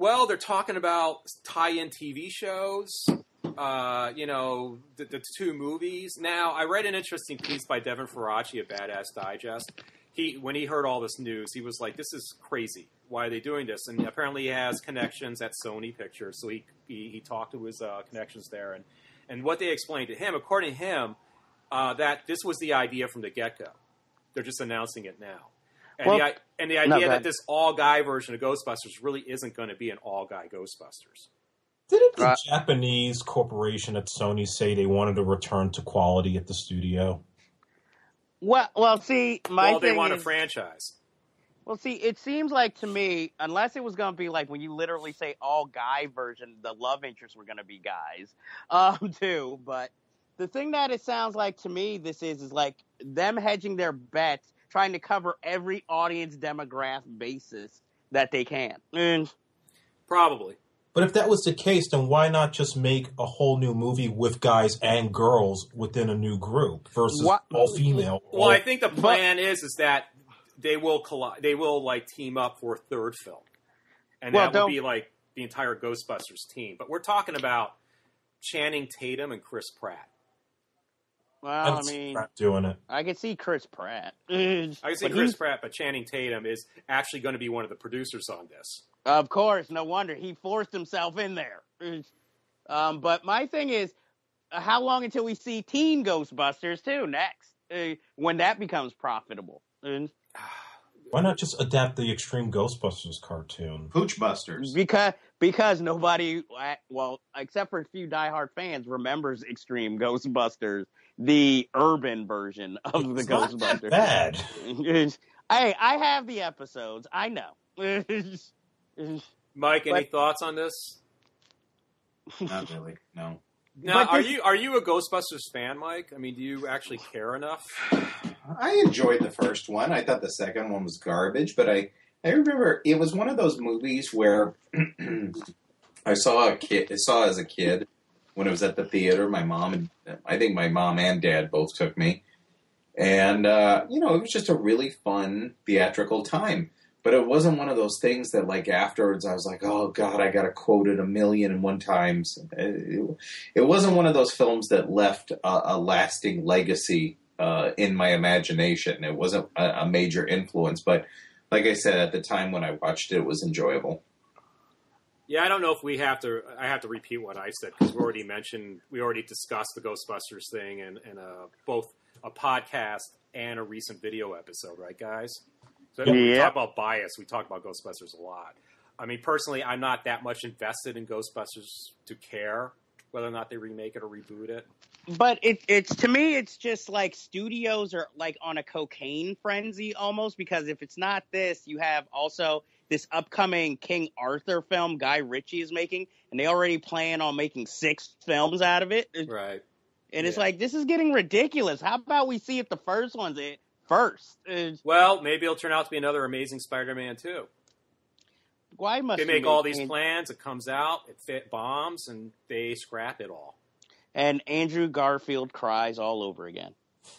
Well, they're talking about tie-in T V shows, uh, you know, the, the two movies. Now, I read an interesting piece by Devin Faraci at Badass Digest. He, when he heard all this news, he was like, this is crazy. Why are they doing this? And apparently he has connections at Sony Pictures, so he he, he talked to his uh, connections there. And, and what they explained to him, according to him, uh, that this was the idea from the get-go. They're just announcing it now. And, well, the, and the idea that this all-guy version of Ghostbusters really isn't going to be an all-guy Ghostbusters. Didn't the uh, Japanese corporation at Sony say they wanted to return to quality at the studio? Well, well, see, my well, they thing want is, a franchise. Well, see, it seems like to me, unless it was going to be like when you literally say all-guy version, the love interests were going to be guys, um, too. But the thing that it sounds like to me, this is, is like them hedging their bets, trying to cover every audience demographic basis that they can. Mm. Probably. But if that was the case, then why not just make a whole new movie with guys and girls within a new group versus what? all female? Well, all... I think the plan but, is is that they will colli- they will like team up for a third film, and well, that will be like the entire Ghostbusters team. But we're talking about Channing Tatum and Chris Pratt. Well, I mean, Pratt doing it. I can see Chris Pratt. I can see but Chris he's... Pratt, but Channing Tatum is actually going to be one of the producers on this. Of course, no wonder he forced himself in there. Um, but my thing is, uh, how long until we see Teen Ghostbusters too next, uh, when that becomes profitable? Uh, Why not just adapt the Extreme Ghostbusters cartoon? Poochbusters. Because because nobody, well, except for a few diehard fans, remembers Extreme Ghostbusters, the urban version of it's the not Ghostbusters. That bad. Hey, I have the episodes. I know. Mike, any but, thoughts on this? Not really, no. Now, are you are you a Ghostbusters fan, Mike? I mean, do you actually care enough? I enjoyed the first one. I thought the second one was garbage, but I, I remember it was one of those movies where I saw a kid. I saw as a kid when it was at the theater. My mom and I think my mom and dad both took me, and uh, you know, it was just a really fun theatrical time. But it wasn't one of those things that, like, afterwards I was like, oh, God, I got to quote it a million and one times. It, it wasn't one of those films that left a, a lasting legacy uh, in my imagination. It wasn't a, a major influence. But like I said, at the time when I watched it, it was enjoyable. Yeah, I don't know if we have to, I have to repeat what I said, because we already mentioned, we already discussed the Ghostbusters thing in, in a, both a podcast and a recent video episode, right, guys? So when we talk about bias, we talk about Ghostbusters a lot. I mean, personally, I'm not that much invested in Ghostbusters to care whether or not they remake it or reboot it. But it, it's to me, it's just like studios are like on a cocaine frenzy almost, because if it's not this, you have also this upcoming King Arthur film Guy Ritchie is making, and they already plan on making six films out of it. Right. And yeah. It's like, this is getting ridiculous. How about we see if the first one's it? First. Well, maybe it'll turn out to be another Amazing Spider-Man two. Why must they make all these and- plans, it comes out, it fit bombs, and they scrap it all. And Andrew Garfield cries all over again.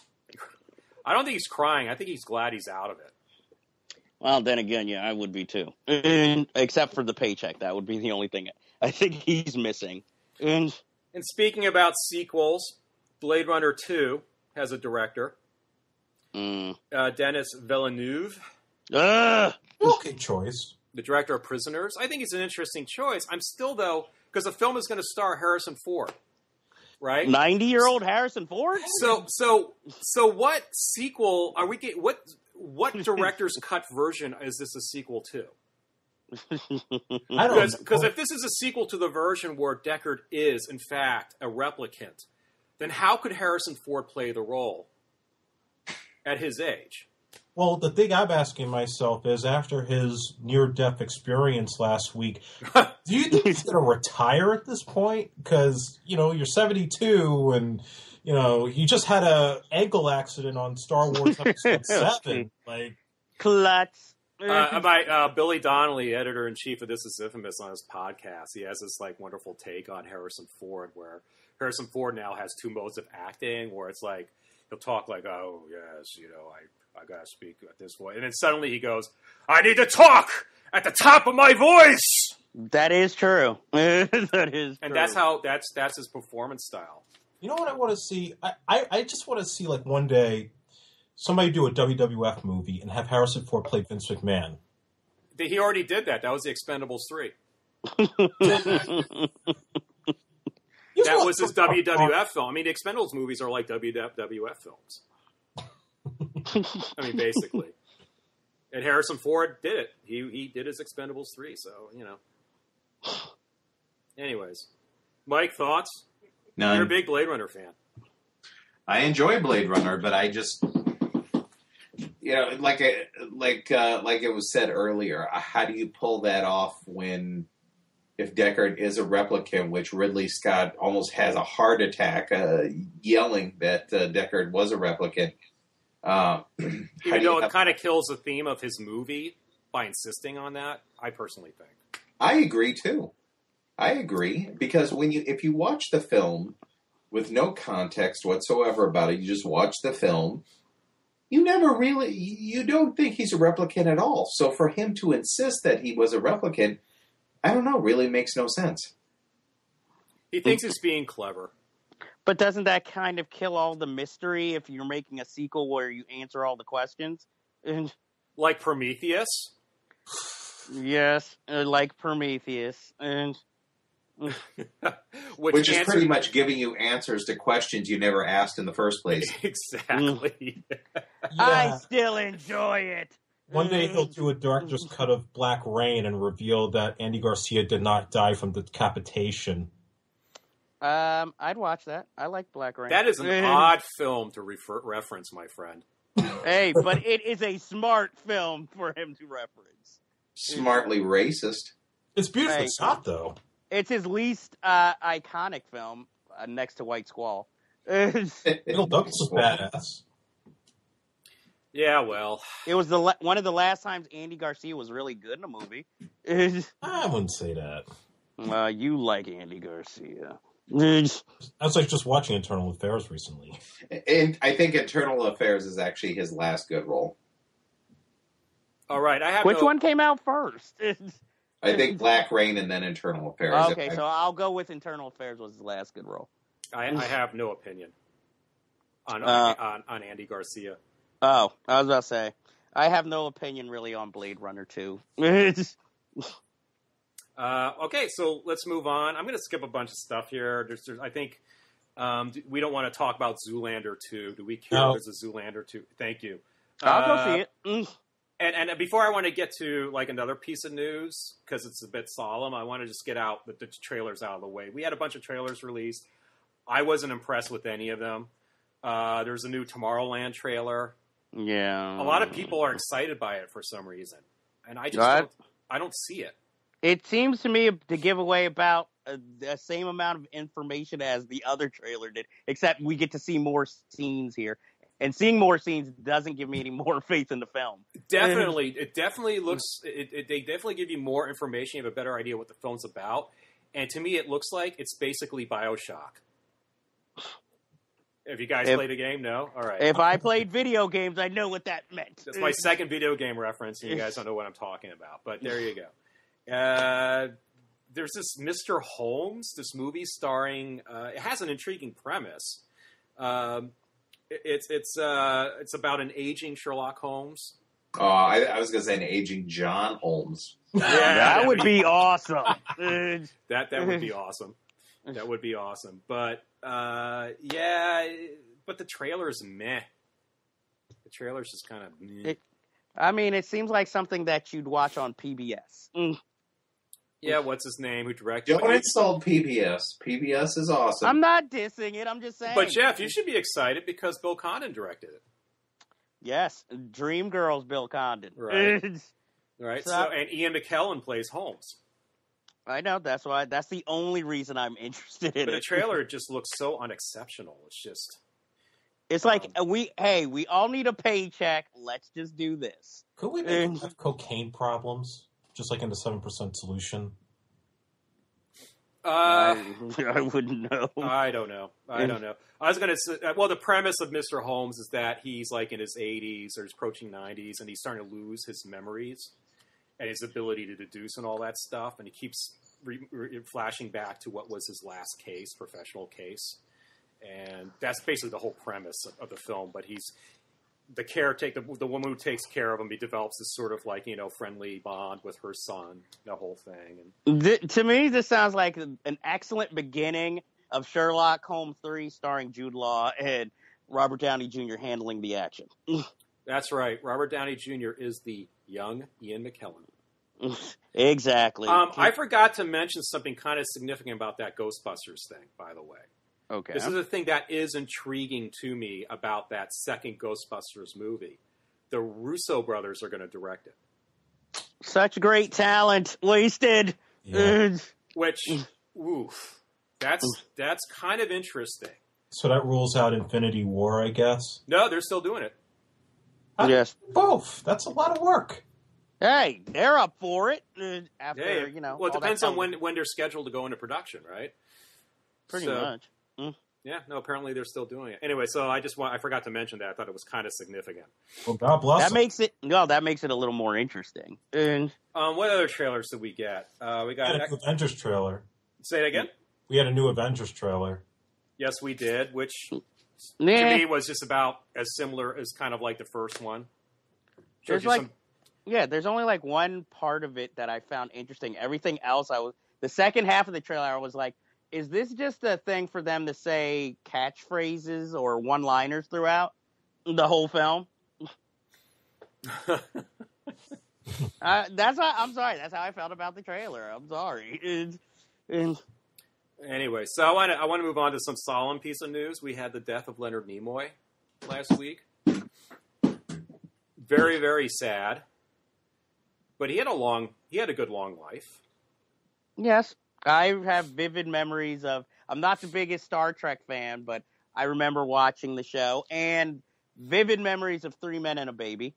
I don't think he's crying. I think he's glad he's out of it. Well, then again, yeah, I would be too. And, except for the paycheck. That would be the only thing I think he's missing. And, and speaking about sequels, Blade Runner two has a director. Mm. Uh, Denis Villeneuve. Uh, okay choice. The director of Prisoners. I think it's an interesting choice. I'm still, though, because the film is going to star Harrison Ford, right? ninety-year-old Harrison Ford? So, so, so, what sequel are we getting? What, what director's cut version is this a sequel to? I don't Because if this is a sequel to the version where Deckard is, in fact, a replicant, then how could Harrison Ford play the role at his age? Well, the thing I'm asking myself is, after his near-death experience last week, do you think he's going to retire at this point? Because, you know, you're seventy-two, and, you know, you just had a ankle accident on Star Wars Episode seven. Like, Klutz. uh, my, uh, Billy Donnelly, editor-in-chief of This Is Infamous, on his podcast, he has this, like, wonderful take on Harrison Ford, where Harrison Ford now has two modes of acting, where it's like, he'll talk like, oh, yes, you know, I, I gotta speak at this voice. And then suddenly he goes, I need to talk at the top of my voice! That is true. that is, and true. that's how that's that's his performance style. You know what I want to see? I, I, I just want to see, like, one day somebody do a W W F movie and have Harrison Ford play Vince McMahon. He already did that. That was the Expendables three. That was his W W F film. I mean, the Expendables movies are like W W F films. I mean, basically. And Harrison Ford did it. He he did his Expendables three, so, you know. Anyways. Mike, thoughts? None. You're a big Blade Runner fan. I enjoy Blade Runner, but I just, you know, like I, like uh, like it was said earlier, how do you pull that off when, if Deckard is a replicant, which Ridley Scott almost has a heart attack uh, yelling that uh, Deckard was a replicant. Uh, Even though it have... kind of kills the theme of his movie by insisting on that, I personally think. I agree, too. I agree, because when you if you watch the film with no context whatsoever about it, you just watch the film, you never really, you don't think he's a replicant at all. So for him to insist that he was a replicant, I don't know, really makes no sense. He thinks he's being clever. But doesn't that kind of kill all the mystery if you're making a sequel where you answer all the questions? Like Prometheus? Yes, uh, like Prometheus. And Which, Which is answer- pretty much giving you answers to questions you never asked in the first place. Exactly. Yeah. I still enjoy it. One day he'll do a director's cut of Black Rain and reveal that Andy Garcia did not die from decapitation. Um, I'd watch that. I like Black Rain. That is an odd film to refer- reference, my friend. Hey, but it is a smart film for him to reference. Smartly racist. It's beautifully hey, shot, though. It's his least uh, iconic film, uh, next to White Squall. Michael Douglas is badass. Yeah, well, it was the la- one of the last times Andy Garcia was really good in a movie. I wouldn't say that. Uh, you like Andy Garcia. I was like just watching Internal Affairs recently. And I think Internal Affairs is actually his last good role. All right, I have Which no... one came out first? I think Black Rain and then Internal Affairs. Okay, so I'll go with Internal Affairs was his last good role. I, I have no opinion on, uh, on on Andy Garcia. Oh, I was about to say, I have no opinion really on Blade Runner two. uh, okay, so let's move on. I'm going to skip a bunch of stuff here. There's, there's I think um, we don't want to talk about Zoolander two. Do we care? No. There's a Zoolander two. Thank you. I'll uh, go see it. Mm. And and before I want to get to like another piece of news, because it's a bit solemn, I want to just get out the, the trailers out of the way. We had a bunch of trailers released. I wasn't impressed with any of them. Uh, there's a new Tomorrowland trailer. Yeah. A lot of people are excited by it for some reason. And I just don't, I don't see it. It seems to me to give away about uh, the same amount of information as the other trailer did, except we get to see more scenes here. And seeing more scenes doesn't give me any more faith in the film. Definitely. It definitely looks... It, it, they definitely give you more information. You have a better idea what the film's about. And to me, it looks like it's basically BioShock. Have you guys if, played a game? No? All right. If I played video games, I'd know what that meant. That's my second video game reference, and you guys don't know what I'm talking about. But there you go. Uh, there's this Mister Holmes, this movie starring... Uh, it has an intriguing premise. Um... It's it's uh it's about an aging Sherlock Holmes. Oh, I, I was gonna say an aging John Holmes. Yeah, that would be awesome. that that would be awesome. That would be awesome. But uh, yeah, but the trailer's meh. The trailer's just kind of meh. It, I mean, it seems like something that you'd watch on P B S. Mm. Yeah, what's his name? Who directed? Don't insult P B S. P B S is awesome. I'm not dissing it. I'm just saying. But Jeff, you should be excited because Bill Condon directed it. Yes, Dreamgirls, Bill Condon. Right. Right. So, so, and Ian McKellen plays Holmes. I know. That's why. That's the only reason I'm interested in but it. The trailer just looks so unexceptional. It's just. It's um, like we. Hey, we all need a paycheck. Let's just do this. Could we make have cocaine problems? Just like in the seven percent solution? Uh, I, I wouldn't know. I don't know. I don't know. I was going to say, well, the premise of Mister Holmes is that he's like in his eighties or he's approaching nineties and he's starting to lose his memories. and his ability to deduce and all that stuff. And he keeps re- re- flashing back to what was his last case, professional case. And that's basically the whole premise of, of the film. But he's the caretaker, the, the woman who takes care of him. He develops this sort of like, you know, friendly bond with her son, the whole thing. And the, to me, this sounds like an excellent beginning of Sherlock Holmes three, starring Jude Law and Robert Downey Junior handling the action. That's right. Robert Downey Junior is the young Ian McKellen. Exactly. Um, I forgot to mention something kind of significant about that Ghostbusters thing, by the way. Okay. This is the thing that is intriguing to me about that second Ghostbusters movie. The Russo brothers are going to direct it. Such great talent wasted. Yeah. Which, oof, that's that's kind of interesting. So that rules out Infinity War, I guess? No, they're still doing it. Huh? Yes. Both. That's a lot of work. Hey, they're up for it. Uh, after, Yeah, you know. well, it all that depends on time. when when they're scheduled to go into production, right? Pretty So, much. Mm. Yeah, no, apparently they're still doing it. Anyway, so I just want, I forgot to mention that. I thought it was kind of significant. Well, God bless That them. makes it, well, that makes it a little more interesting. And Um, what other trailers did we get? Uh, we We got, had a new Avengers trailer. say it again? We had a new Avengers trailer. Yes, we did, which to yeah, me was just about as similar as kind of like the first one. Showed There's you like- some- yeah, there's only like one part of it that I found interesting. Everything else, I was, the second half of the trailer, I was like, is this just a thing for them to say catchphrases or one-liners throughout the whole film? uh, that's how, I'm sorry. That's how I felt about the trailer. I'm sorry. It's, it's, Anyway, so I want to I want to move on to some solemn piece of news. We had the death of Leonard Nimoy last week. Very, very sad. But he had a long, he had a good long life. yes, I have vivid memories of. I'm not the biggest Star Trek fan, but I remember watching the show and vivid memories of Three Men and a Baby.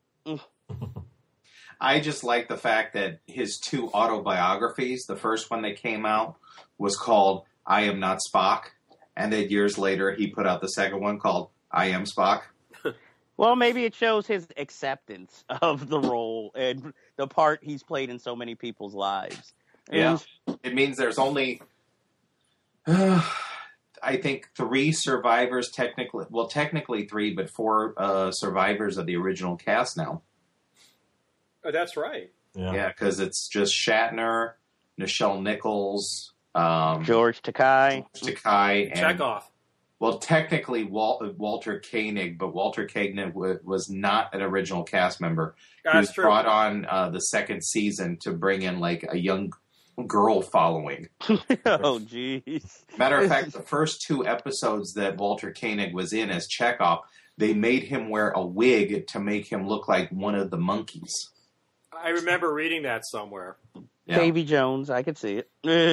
I just like the fact that his two autobiographies, the first one that came out was called I Am Not Spock, and then years later he put out the second one called I Am Spock. Well, maybe it shows his acceptance of the role and the part he's played in so many people's lives. Yeah. And It means there's only, uh, I think, three survivors technically. Well, technically three, but four uh, survivors of the original cast now. Oh, that's right. Yeah. Yeah, because it's just Shatner, Nichelle Nichols, um, George Takei. Takei, and Chekhov. well, technically Wal- Walter Koenig, but Walter Koenig w- was not an original cast member. He That's was true. brought on uh, the second season to bring in like a young girl following. Oh, jeez. Matter of fact, the first two episodes that Walter Koenig was in as Chekhov, they made him wear a wig to make him look like one of the monkeys. I remember reading that somewhere. Yeah. Davy Jones, I could see it.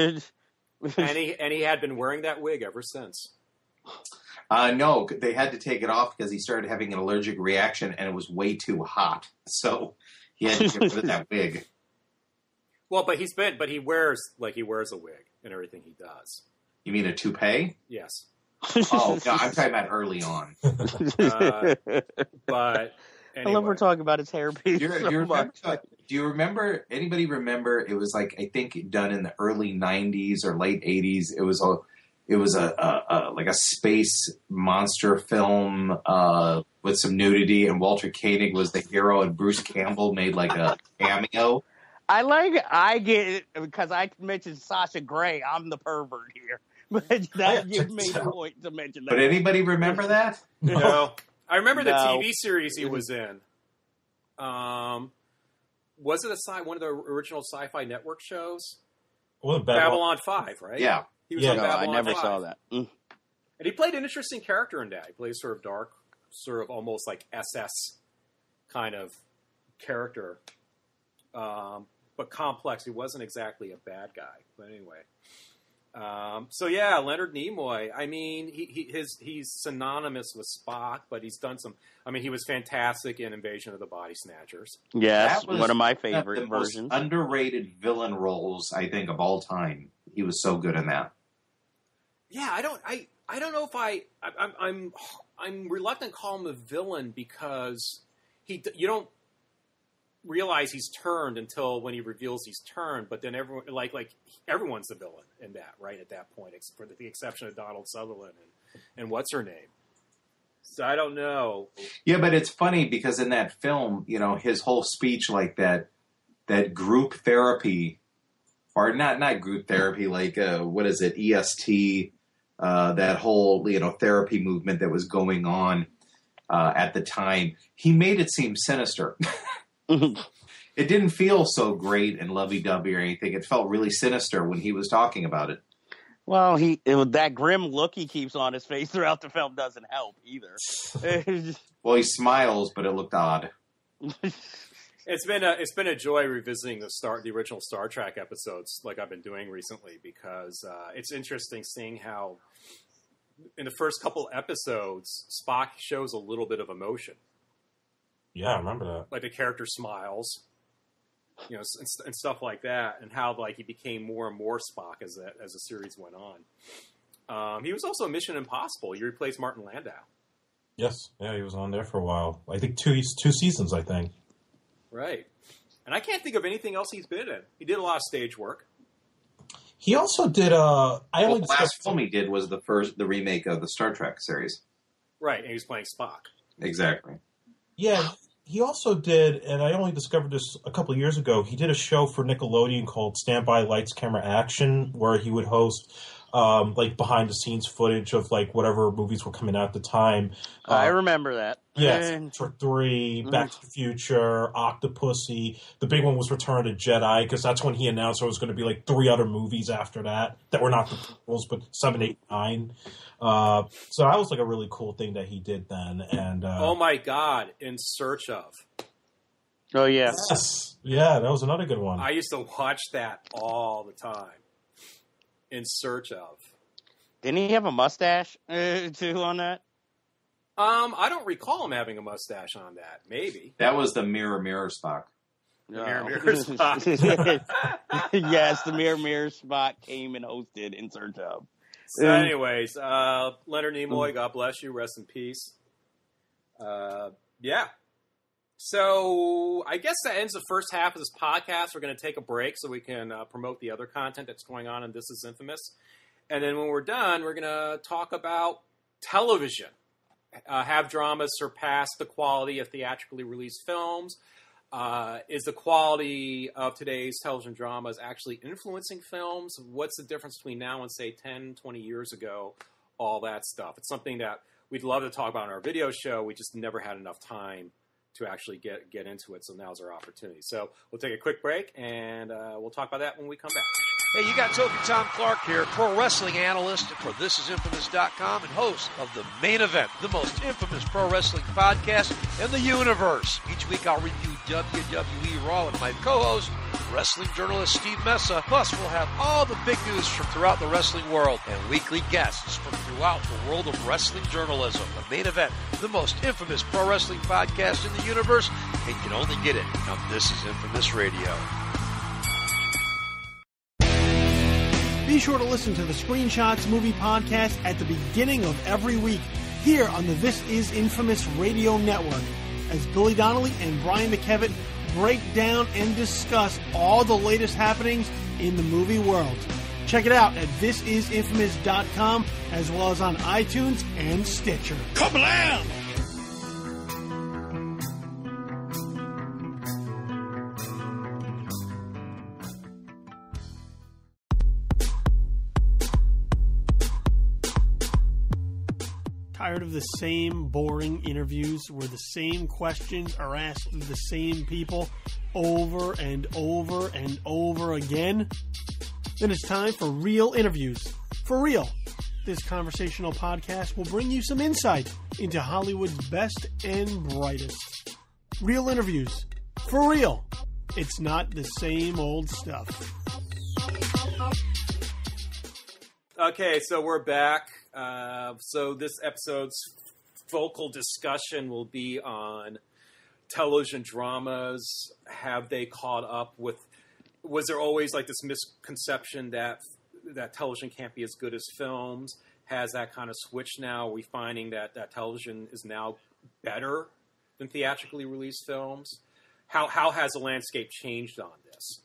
And he and he had been wearing that wig ever since. Uh, no, they had to take it off because he started having an allergic reaction and it was way too hot. So he had to get rid of that wig. Well, but he's been, but he wears like he wears a wig and everything he does. You mean a toupee? Yes, Oh, no, I'm talking about early on. uh, but anyway. I love we're talking about his hairpiece Do you, so do, you remember, much. do you remember, anybody remember, it was like, I think done in the early nineties or late eighties. It was a, it was a, a, a like a space monster film uh, with some nudity, and Walter Koenig was the hero, and Bruce Campbell made like a cameo. I like I get it because I mentioned Sasha Grey. I'm the pervert here. But that you made a point to mention that. But anybody remember that? No, I remember the No. T V series he was in. Um, was it a sci- one of the original Sci-Fi Network shows? Well, Babylon. Babylon Five, right? Yeah. He was Yeah. on No, I Babylon never five. saw that. Mm. And he played an interesting character in that. He plays sort of dark, sort of almost like S S kind of character, um, but complex. He wasn't exactly a bad guy, but anyway. Um, so yeah, Leonard Nimoy. I mean, he, he his he's synonymous with Spock, but he's done some. I mean, he was fantastic in Invasion of the Body Snatchers. Yes, That was one of my One of favorite the most versions. underrated villain roles, I think, of all time. He was so good in that. Yeah, I don't, I, I don't know if I, I I'm, I'm, I'm reluctant to call him a villain because he, you don't, realize he's turned until when he reveals he's turned. But then everyone, like like everyone's the villain in that, right? At that point, ex- for the exception of Donald Sutherland and, and what's her name. So I don't know. Yeah, but it's funny because in that film, you know, his whole speech, like that, that group therapy, or not not group therapy, like uh, what is it, E S T, uh, that whole you know therapy movement that was going on uh, at the time. He made it seem sinister. It didn't feel so great and lovey-dovey or anything. It felt really sinister when he was talking about it. Well, he it, that grim look he keeps on his face throughout the film doesn't help either. Well, he smiles, but it looked odd. It's been a it's been a joy revisiting the Star the original Star Trek episodes like I've been doing recently because uh, it's interesting seeing how in the first couple episodes Spock shows a little bit of emotion. Yeah, I remember that. Like the character smiles, you know, and, and stuff like that, and how like he became more and more Spock as the, as the series went on. Um, he was also Mission Impossible. He replaced Martin Landau. Yes, yeah, he was on there for a while. I think two two seasons. I think. Right, and I can't think of anything else he's been in. He did a lot of stage work. He also did. Uh, I well, only the last film he did was the first the remake of the Star Trek series. Right, and he was playing Spock. Exactly. Yeah. He also did, and I only discovered this a couple of years ago, he did a show for Nickelodeon called Standby Lights, Camera, Action, where he would host, um, like, behind-the-scenes footage of, like, whatever movies were coming out at the time. Uh, I remember that. Yeah, And... Star Trek three, Back to the Future, Octopussy. The big one was Return of the Jedi, because that's when he announced there was going to be, like, three other movies after that, that were not the prequels, but seven, eight, nine. Uh, so that was like a really cool thing that he did then. And uh, oh my God, In Search of. Oh yeah, yes, yeah, that was another good one. I used to watch that all the time. In Search of. Didn't he have a mustache uh, too on that? Um, I don't recall him having a mustache on that. Maybe that was the Mirror Mirror Spock. The Mirror Mirror Spock. Yes, the Mirror Mirror Spock came and hosted In Search of. So anyways, uh, Leonard Nimoy, God bless you, rest in peace. Uh, yeah. So I guess that ends the first half of this podcast. We're going to take a break so we can uh, promote the other content that's going on in This Is Infamous. And then when we're done, we're going to talk about television. Uh, have dramas surpass the quality of theatrically released films? Uh, is the quality of today's television dramas actually influencing films? What's the difference between now and, say, ten, twenty years ago? All that stuff. It's something that we'd love to talk about in our video show. We just never had enough time to actually get, get into it, so now's our opportunity. So we'll take a quick break, and uh, we'll talk about that when we come back. Hey, you got Token Tom Clark here, pro wrestling analyst for this is infamous dot com and host of The Main Event, the most infamous pro wrestling podcast in the universe. Each week I'll review W W E Raw with my co-host, wrestling journalist Steve Messa. Plus, we'll have all the big news from throughout the wrestling world and weekly guests from throughout the world of wrestling journalism. The Main Event, the most infamous pro wrestling podcast in the universe, and you can only get it on This Is Infamous Radio. Be sure to listen to the Screenshots Movie Podcast at the beginning of every week here on the This Is Infamous Radio Network as Billy Donnelly and Brian McKevitt break down and discuss all the latest happenings in the movie world. Check it out at this is infamous dot com as well as on iTunes and Stitcher. Kablam! Tired of the same boring interviews where the same questions are asked of the same people over and over and over again? Then it's time for Real Interviews. For real. This conversational podcast will bring you some insight into Hollywood's best and brightest. Real Interviews. For real. It's not the same old stuff. Okay, so we're back. Uh, so this episode's focal discussion will be on television dramas. Have they caught up with... Was there always like this misconception that that television can't be as good as films? Has that kind of switched now? Are we finding that, that television is now better than theatrically released films? how how has the landscape changed on this?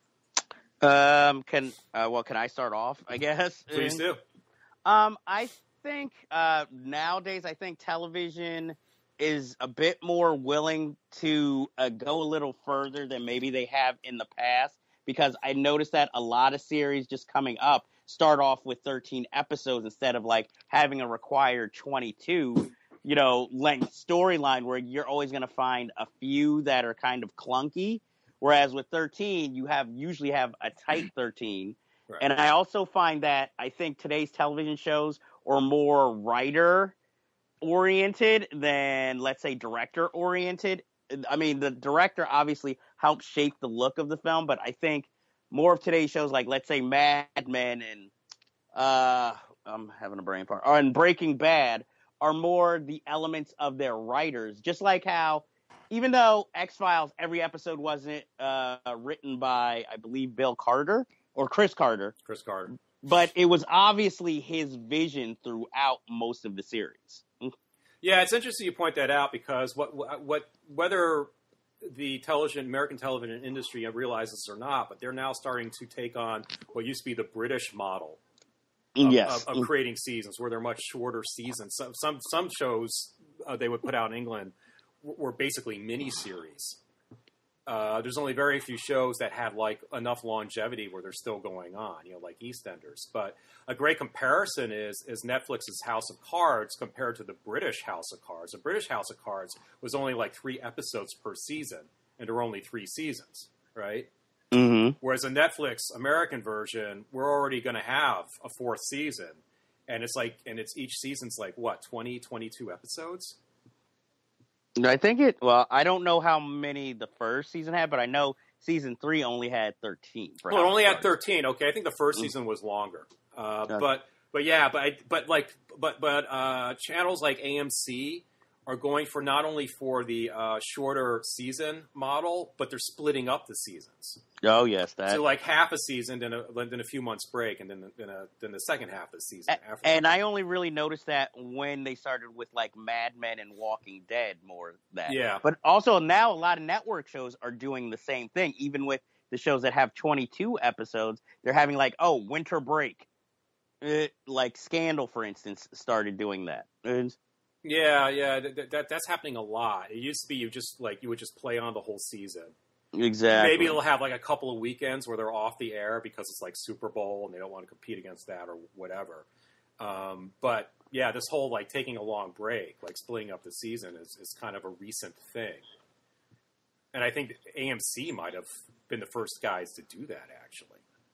Um, can uh, well, can I start off? I guess. Please do. Um, I think uh, nowadays, I think television is a bit more willing to uh, go a little further than maybe they have in the past, because I noticed that a lot of series just coming up start off with thirteen episodes instead of like having a required twenty-two, you know, length storyline where you're always going to find a few that are kind of clunky. Whereas with thirteen, you have usually have a tight thirteen. Right. And I also find that I think today's television shows are more writer oriented than, let's say, director oriented. I mean, the director obviously helps shape the look of the film, but I think more of today's shows, like, let's say, Mad Men and uh, I'm having a brain fart, and Breaking Bad, are more the elements of their writers. Just like how, even though X-Files, every episode wasn't uh, written by, I believe, Bill Carter or Chris Carter. Chris Carter. But it was obviously his vision throughout most of the series. Yeah, it's interesting you point that out, because what what whether the television, American television industry realizes or not, but they're now starting to take on what used to be the British model of, yes. of, of creating seasons, where they're much shorter seasons. Some some, some shows uh, they would put out in England were basically mini-series. Uh, there's only very few shows that have like enough longevity where they're still going on, you know, like EastEnders. But a great comparison is is Netflix's House of Cards compared to the British House of Cards. The British House of Cards was only like three episodes per season, and there were only three seasons, right? Mm-hmm. Whereas a Netflix American version, we're already going to have a fourth season, and it's like, and it's each season's like what, twenty, twenty-two episodes. I think it, well, I don't know how many the first season had, but I know season three only had thirteen. Well, it only had thirteen. Okay, I think the first season was longer. Uh, okay. But, but yeah, but, I, but like, but, but uh, channels like A M C are going for not only for the uh, shorter season model, but they're splitting up the seasons. Oh yes, that. So like half a season, then a, then a few months break, and then then, a, then the second half of the season. A- after and that. I only really noticed that when they started with like Mad Men and Walking Dead, more that. Yeah. But also now a lot of network shows are doing the same thing. Even with the shows that have twenty-two episodes, they're having like, oh, winter break. It, like Scandal, for instance, started doing that. And, Yeah, yeah, that, that that's happening a lot. It used to be you just like you would just play on the whole season. Exactly. Maybe it'll have like a couple of weekends where they're off the air because it's like Super Bowl and they don't want to compete against that or whatever. Um, but yeah, this whole like taking a long break, like splitting up the season, is is kind of a recent thing. And I think A M C might have been the first guys to do that, actually.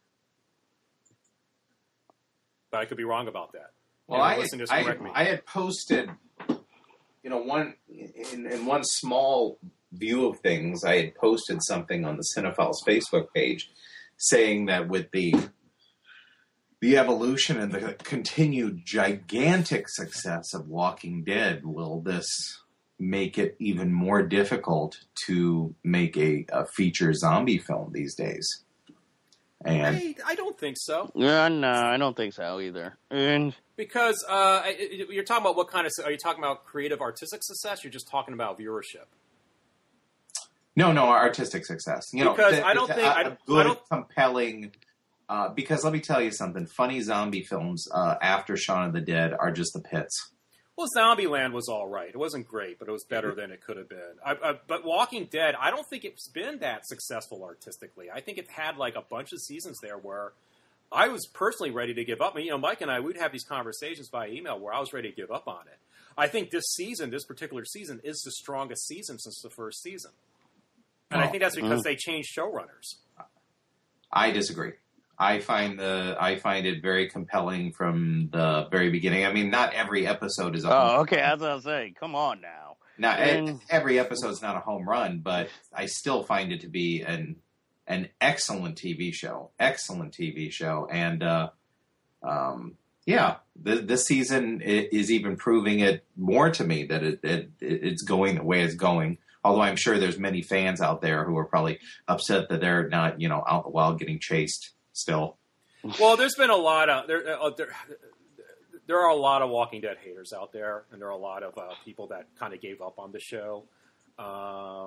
But I could be wrong about that. Well, yeah, I, listen, I, correct me. I had posted, you know, one in, in one small view of things, I had posted something on the CineFiles Facebook page saying that with the the evolution and the continued gigantic success of Walking Dead, will this make it even more difficult to make a, a feature zombie film these days? And I, I don't think so. Yeah, no, I don't think so either. And because uh, you're talking about what kind of, are you talking about creative artistic success? You're just talking about viewership. No, no, artistic success. You know, because th- I don't th- think a, I a don't, good, I don't, compelling. Uh, because let me tell you something: funny zombie films uh, after Shaun of the Dead are just the pits. Well, Zombieland was all right. It wasn't great, but it was better than it could have been. I, I, but Walking Dead, I don't think it's been that successful artistically. I think it had like a bunch of seasons there where I was personally ready to give up. I mean, you know, Mike and I would have these conversations by email where I was ready to give up on it. I think this season, this particular season, is the strongest season since the first season. And oh. I think that's because mm. they changed showrunners. I disagree. I find the I find it very compelling from the very beginning. I mean, not every episode is a home Oh, okay, as I was saying, come on now. Now, And- every episode is not a home run, but I still find it to be an an excellent T V show. Excellent T V show. And, uh, um, yeah, th- this season is even proving it more to me that it, it it's going the way it's going. Although I'm sure there's many fans out there who are probably upset that they're not, you know, out while getting chased still. Well, there's been a lot of there, uh, there. There are a lot of Walking Dead haters out there, and there are a lot of uh, people that kind of gave up on the show. Um,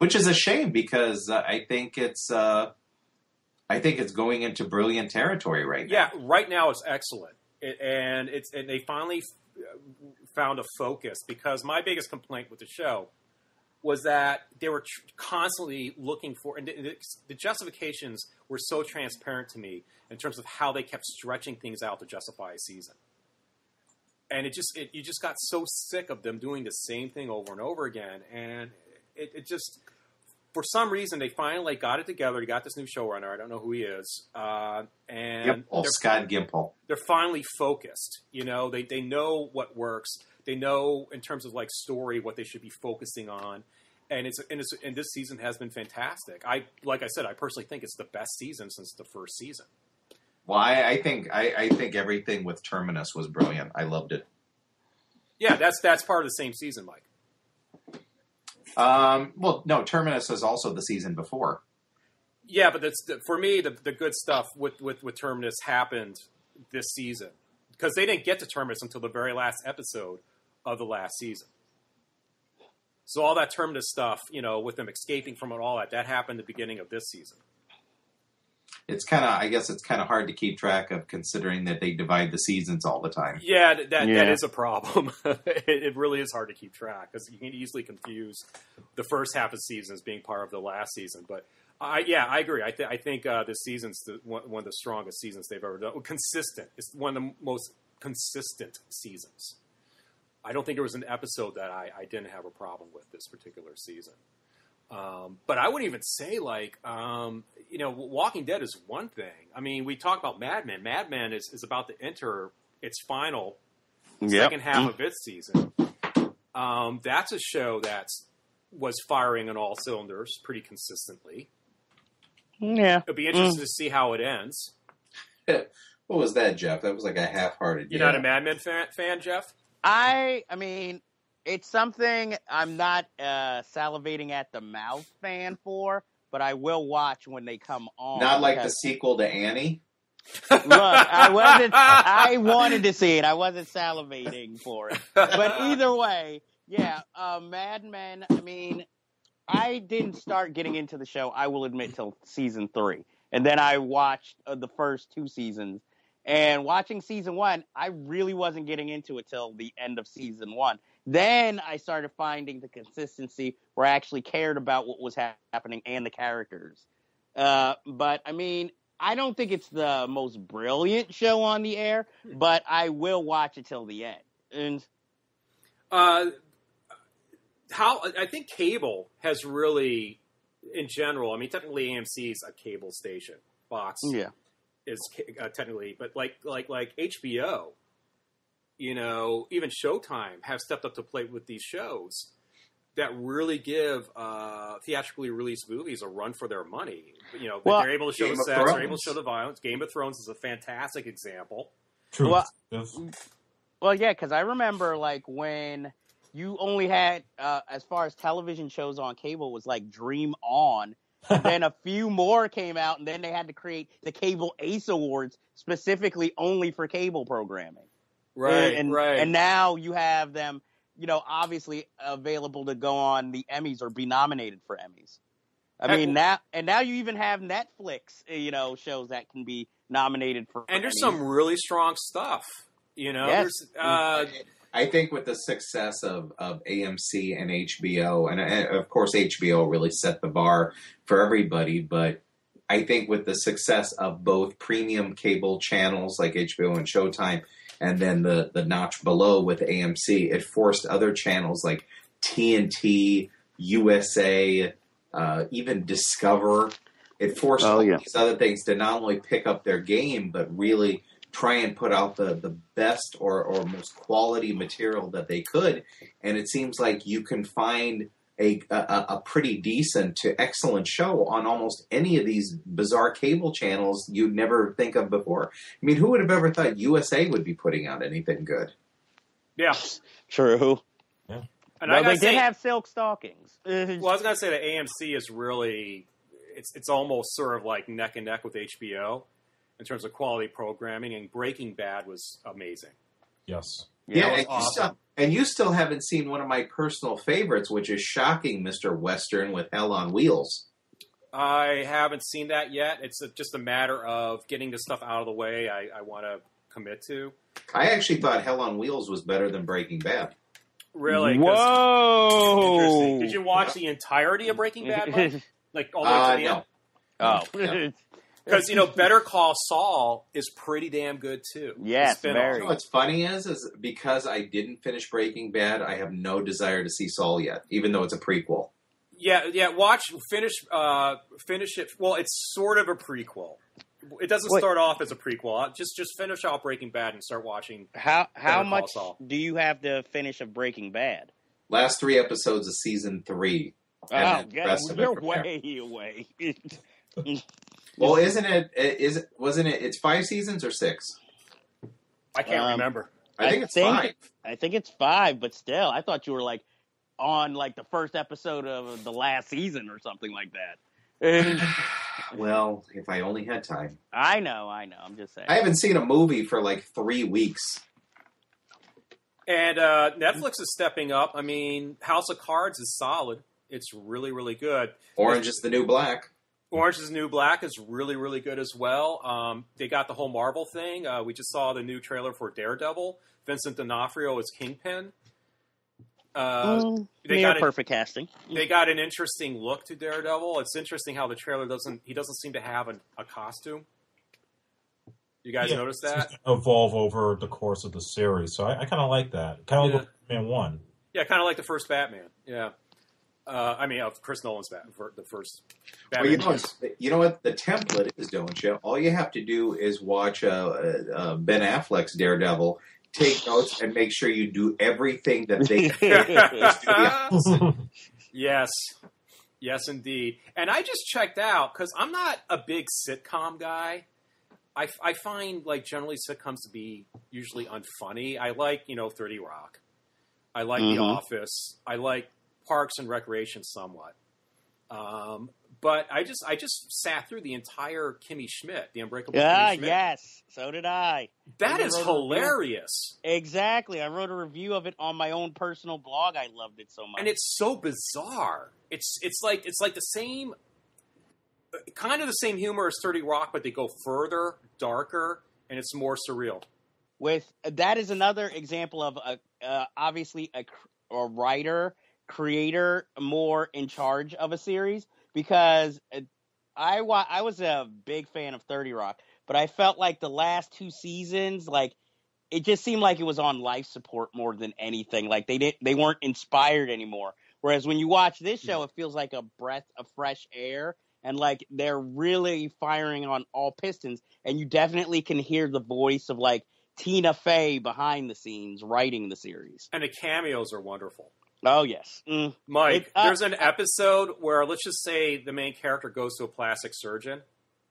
which is a shame because uh, I think it's uh, I think it's going into brilliant territory right now. Yeah, right now it's excellent, it, and it's and they finally f- found a focus because my biggest complaint with the show was that they were tr- constantly looking for, and the, the justifications were so transparent to me in terms of how they kept stretching things out to justify a season. And it just, it, you just got so sick of them doing the same thing over and over again. And it, it just, for some reason, they finally got it together. They got this new showrunner. I don't know who he is. Uh, and yep. Oh, Scott Gimple. They're finally focused. You know, they, they know what works. They know in terms of like story what they should be focusing on, and it's and, it's, and this season has been fantastic. I like I said, I personally think it's the best season since the first season. Well, I, I think I, I think everything with Terminus was brilliant. I loved it. Yeah, that's that's part of the same season, Mike. Um, well, no, Terminus is also the season before. Yeah, but that's for me the the good stuff with with, with Terminus happened this season because they didn't get to Terminus until the very last episode of the last season. So all that Terminus stuff, you know, with them escaping from it, all that, that happened at the beginning of this season. It's kind of, I guess it's kind of hard to keep track of considering that they divide the seasons all the time. Yeah, that Yeah. that is a problem. it, it really is hard to keep track because you can easily confuse the first half of the season as being part of the last season. But I, yeah, I agree. I, th- I think uh, this season's the, one, one of the strongest seasons they've ever done. Consistent. It's one of the most consistent seasons. I don't think there was an episode that I, I didn't have a problem with this particular season. Um, but I wouldn't even say, like, um, you know, Walking Dead is one thing. I mean, we talk about Mad Men. Mad Men is, is about to enter its final Yep. second half of its season. Um, that's a show that was firing on all cylinders pretty consistently. Yeah. It'll be interesting to see how it ends. What was that, Jeff? That was like a half-hearted. You're yeah. not a Mad Men fan, fan, Jeff? I, I mean, it's something I'm not uh, salivating at the mouth fan for, but I will watch when they come on. Not like the because- sequel to Annie? Look, I wasn't. I wanted to see it. I wasn't salivating for it. But either way, yeah. Uh, Mad Men. I mean, I didn't start getting into the show, I will admit, till season three, and then I watched uh, the first two seasons. And watching season one, I really wasn't getting into it till the end of season one. Then I started finding the consistency where I actually cared about what was ha- happening and the characters. Uh, but I mean, I don't think it's the most brilliant show on the air, but I will watch it till the end. And Uh, how I think cable has really, in general, I mean, technically A M C is a cable station. Fox yeah, is uh, technically, but like like like H B O, you know, even Showtime have stepped up to play with these shows that really give uh, theatrically released movies a run for their money. You know, Well, they're able to show Game the of sex, they're Thrones. able to show the violence. Game of Thrones is a fantastic example. True. Well- Yes. well, yeah, because I remember like when you only had, uh, as far as television shows on cable, was like Dream On. Then a few more came out, and then they had to create the Cable Ace Awards specifically only for cable programming. Right, and, right. And now you have them, you know, obviously available to go on the Emmys or be nominated for Emmys. I Heck, mean, now and now you even have Netflix, you know, shows that can be nominated for. and there's Emmys. some really strong stuff. You know, Yes. there's uh, I think with the success of, of A M C and H B O, and, and of course H B O really set the bar for everybody, but I think with the success of both premium cable channels like H B O and Showtime, and then the, the notch below with A M C, it forced other channels like T N T, U S A, uh, even Discover. It forced Oh, all yeah. these other things to not only pick up their game, but really try and put out the, the best or, or most quality material that they could. And it seems like you can find a, a, a pretty decent to excellent show on almost any of these bizarre cable channels you'd never think of before. I mean, who would have ever thought U S A would be putting out anything good? yeah. True. And Well, I they gotta did say, have Silk Stockings. well, I was gonna say that A M C is really, it's it's almost sort of like neck and neck with H B O in terms of quality programming. And Breaking Bad was amazing. Yes. Yeah, That was and, you awesome. still, and you still haven't seen one of my personal favorites, which is shocking, Mister Western with Hell on Wheels. I haven't seen that yet. It's a, just a matter of getting the stuff out of the way I, I want to commit to. I actually thought Hell on Wheels was better than Breaking Bad. Really? 'Cause- Whoa! Interesting. Did you watch the entirety of Breaking Bad, Mike? Like all the way Uh, to the no. end? Oh. Yeah. Because, you know, Better Call Saul is pretty damn good, too. Yes, The spin-off. very. You know what's funny is, is because I didn't finish Breaking Bad, I have no desire to see Saul yet, even though it's a prequel. Yeah, yeah, watch, finish, uh, finish it. Well, it's sort of a prequel. It doesn't Wait. start off as a prequel. Just just finish out Breaking Bad and start watching. How how Better Call much Saul. do you have to finish of Breaking Bad? Last three episodes of season three. Oh, and then the yeah, rest of it you're from there. way away. Well, isn't it? Is it? Wasn't it? It's five seasons or six? I can't Um, remember. I think I it's think- five. I think it's five, but still, I thought you were like on like the first episode of the last season or something like that. And Well, if I only had time. I know, I know. I'm just saying. I haven't seen a movie for like three weeks. And uh, Netflix is stepping up. I mean, House of Cards is solid. It's really, really good. Orange is the New Black. Orange is the New Black is really, really good as well. Um, they got the whole Marvel thing. Uh, we just saw the new trailer for Daredevil. Vincent D'Onofrio is Kingpin. Uh, Mm, they near got it- perfect casting. They got an interesting look to Daredevil. It's interesting how the trailer doesn't. He doesn't seem to have an, a costume. You guys Yeah, notice it seems that? to evolve over the course of the series, so I, I kind of like that. Kind of Yeah. like what Batman one. Yeah, kind of like the first Batman. Yeah. Uh, I mean, of Chris Nolan's Batman, the first Well, Batman. you know, what- you know what the template is, don't you? All you have to do is watch uh, uh, Ben Affleck's Daredevil, take notes, and make sure you do everything that they just do the opposite. Yes. Yes, indeed. And I just checked out, because I'm not a big sitcom guy. I, I find, like, generally sitcoms to be usually unfunny. I like, you know, thirty Rock. I like Mhm. The Office. I like Parks and Recreation somewhat. Um, but I just I just sat through the entire Kimmy Schmidt, The Unbreakable Ah, Kimmy Schmidt. yes. So did I. That I is wrote a review. hilarious. Exactly. I wrote a review of it on my own personal blog. I loved it so much. And it's so bizarre. It's it's like it's like the same, kind of the same humor as thirty Rock, but they go further, darker, and it's more surreal. With that is another example of a uh, obviously a, cr- a writer creator more in charge of a series, because uh, I wa- I was a big fan of thirty Rock, but I felt like the last two seasons, like it just seemed like it was on life support more than anything. Like they didn't they weren't inspired anymore. Whereas when you watch this show, it feels like a breath of fresh air, and like they're really firing on all pistons, and you definitely can hear the voice of like Tina Fey behind the scenes writing the series. And the cameos are wonderful. Oh yes, mm. Mike, It- uh, there's an episode where, let's just say, the main character goes to a plastic surgeon,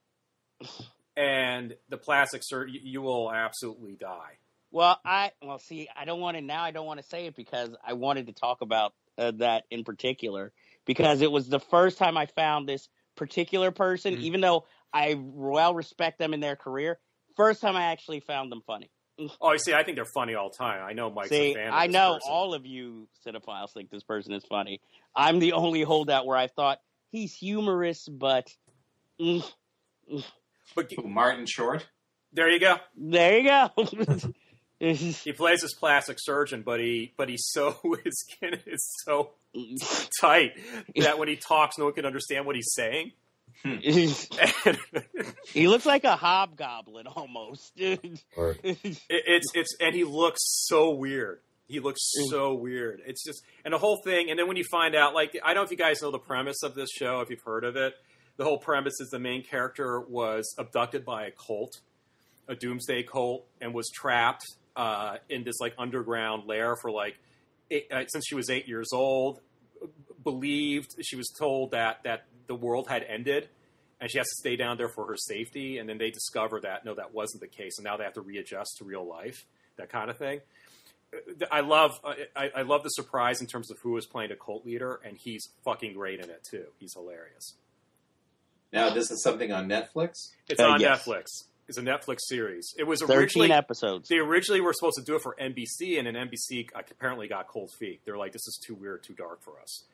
and the plastic surgeon, you will absolutely die. Well, I well see. I don't want to now. I don't want to say it because I wanted to talk about uh, that in particular, because it was the first time I found this particular person, Mhm. even though I well respect them in their career. First time I actually found them funny. Oh, you see, I think they're funny all the time. I know Mike's See, a fan of I this know person. all of you cinephiles think this person is funny. I'm the only holdout where I thought he's humorous, but mm, But Who, Martin Short? there you go. there you go. He plays this plastic surgeon, but he but he's so his skin is so tight that when he talks, no one can understand what he's saying. And He looks like a hobgoblin almost. Or- it, it's it's and he looks so weird. He looks so weird. It's just and the whole thing. And then when you find out, like, I don't know if you guys know the premise of this show, if you've heard of it. The whole premise is the main character was abducted by a cult, a doomsday cult, and was trapped uh, in this like underground lair for like eight, uh, since she was eight years old. Believed she was told that that the world had ended, and she has to stay down there for her safety. And then they discover that no, that wasn't the case, and now they have to readjust to real life, that kind of thing. I love I, I love the surprise in terms of who is playing a cult leader, and he's fucking great in it too. He's hilarious. Now, this is something on Netflix. It's Uh, on yes. Netflix. It's a Netflix series. It was thirteen originally episodes. They originally were supposed to do it for N B C, and then N B C apparently got cold feet. They're like, "This is too weird, too dark for us."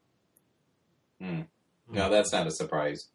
Hmm. No, that's not a surprise.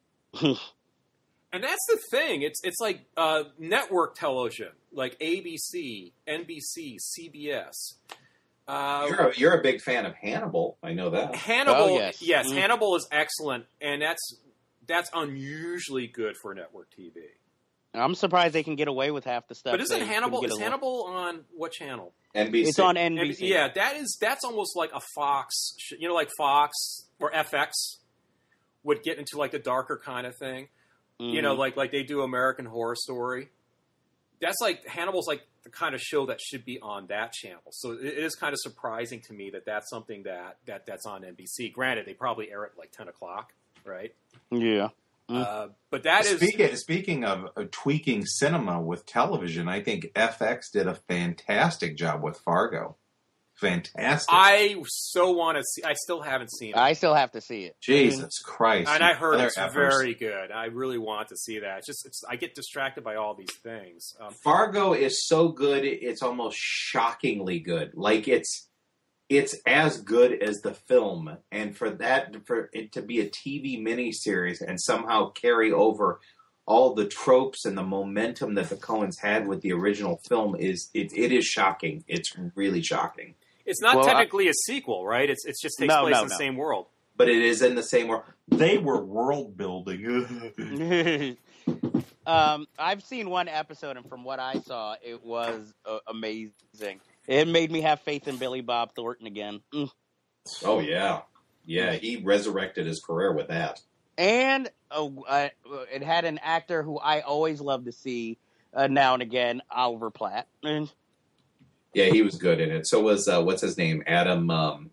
And that's the thing. It's it's like uh, network television, like A B C, N B C, C B S. Uh, you're, a, you're a big fan of Hannibal. I know that. Hannibal, oh, yes, yes mm. Hannibal is excellent, and that's that's unusually good for network T V. I'm surprised they can get away with half the stuff. But isn't they Hannibal get is away. Hannibal on what channel? N B C. It's on N B C. Yeah, that is that's almost like a Fox. You know, like Fox or F X would get into like the darker kind of thing. Mm-hmm. You know, like like they do American Horror Story. That's like Hannibal's like the kind of show that should be on that channel. So it is kind of surprising to me that that's something that, that that's on N B C. Granted, they probably air it at like ten o'clock, right? Yeah. Mm. Uh, but that is speaking, speaking of, of tweaking cinema with television, I think F X did a fantastic job with Fargo. Fantastic. I so want to see. I still haven't seen it. I still have to see it. Jesus Christ! And I heard Other it's efforts. very good. I really want to see that. It's just it's, I get distracted by all these things. Um, Fargo is so good; it's almost shockingly good. Like it's it's as good as the film, and for that for it to be a T V miniseries and somehow carry over all the tropes and the momentum that the Coens had with the original film is it, it is shocking. It's really shocking. it's not Well, technically a sequel, right? It's it's just takes No, place no, in the no. same world. But it is in the same world. They were world building. um, I've seen one episode, and from what I saw, it was uh, amazing. It made me have faith in Billy Bob Thornton again. Mm. Oh yeah, yeah. He resurrected his career with that. And uh, uh, it had an actor who I always love to see uh, now and again, Oliver Platt. Mm. Yeah, he was good in it. So was uh, what's his name, Adam um,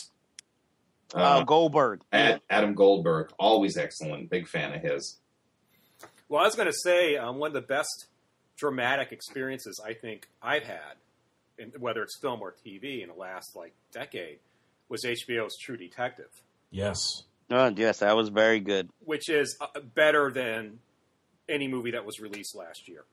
Uh, uh, Goldberg. Ad, Adam Goldberg. Always excellent. Big fan of his. Well, I was going to say um, one of the best dramatic experiences I think I've had, in, whether it's film or T V, in the last like decade, was H B O's True Detective, Yes. Oh, yes, that was very good. which is uh, better than any movie that was released last year.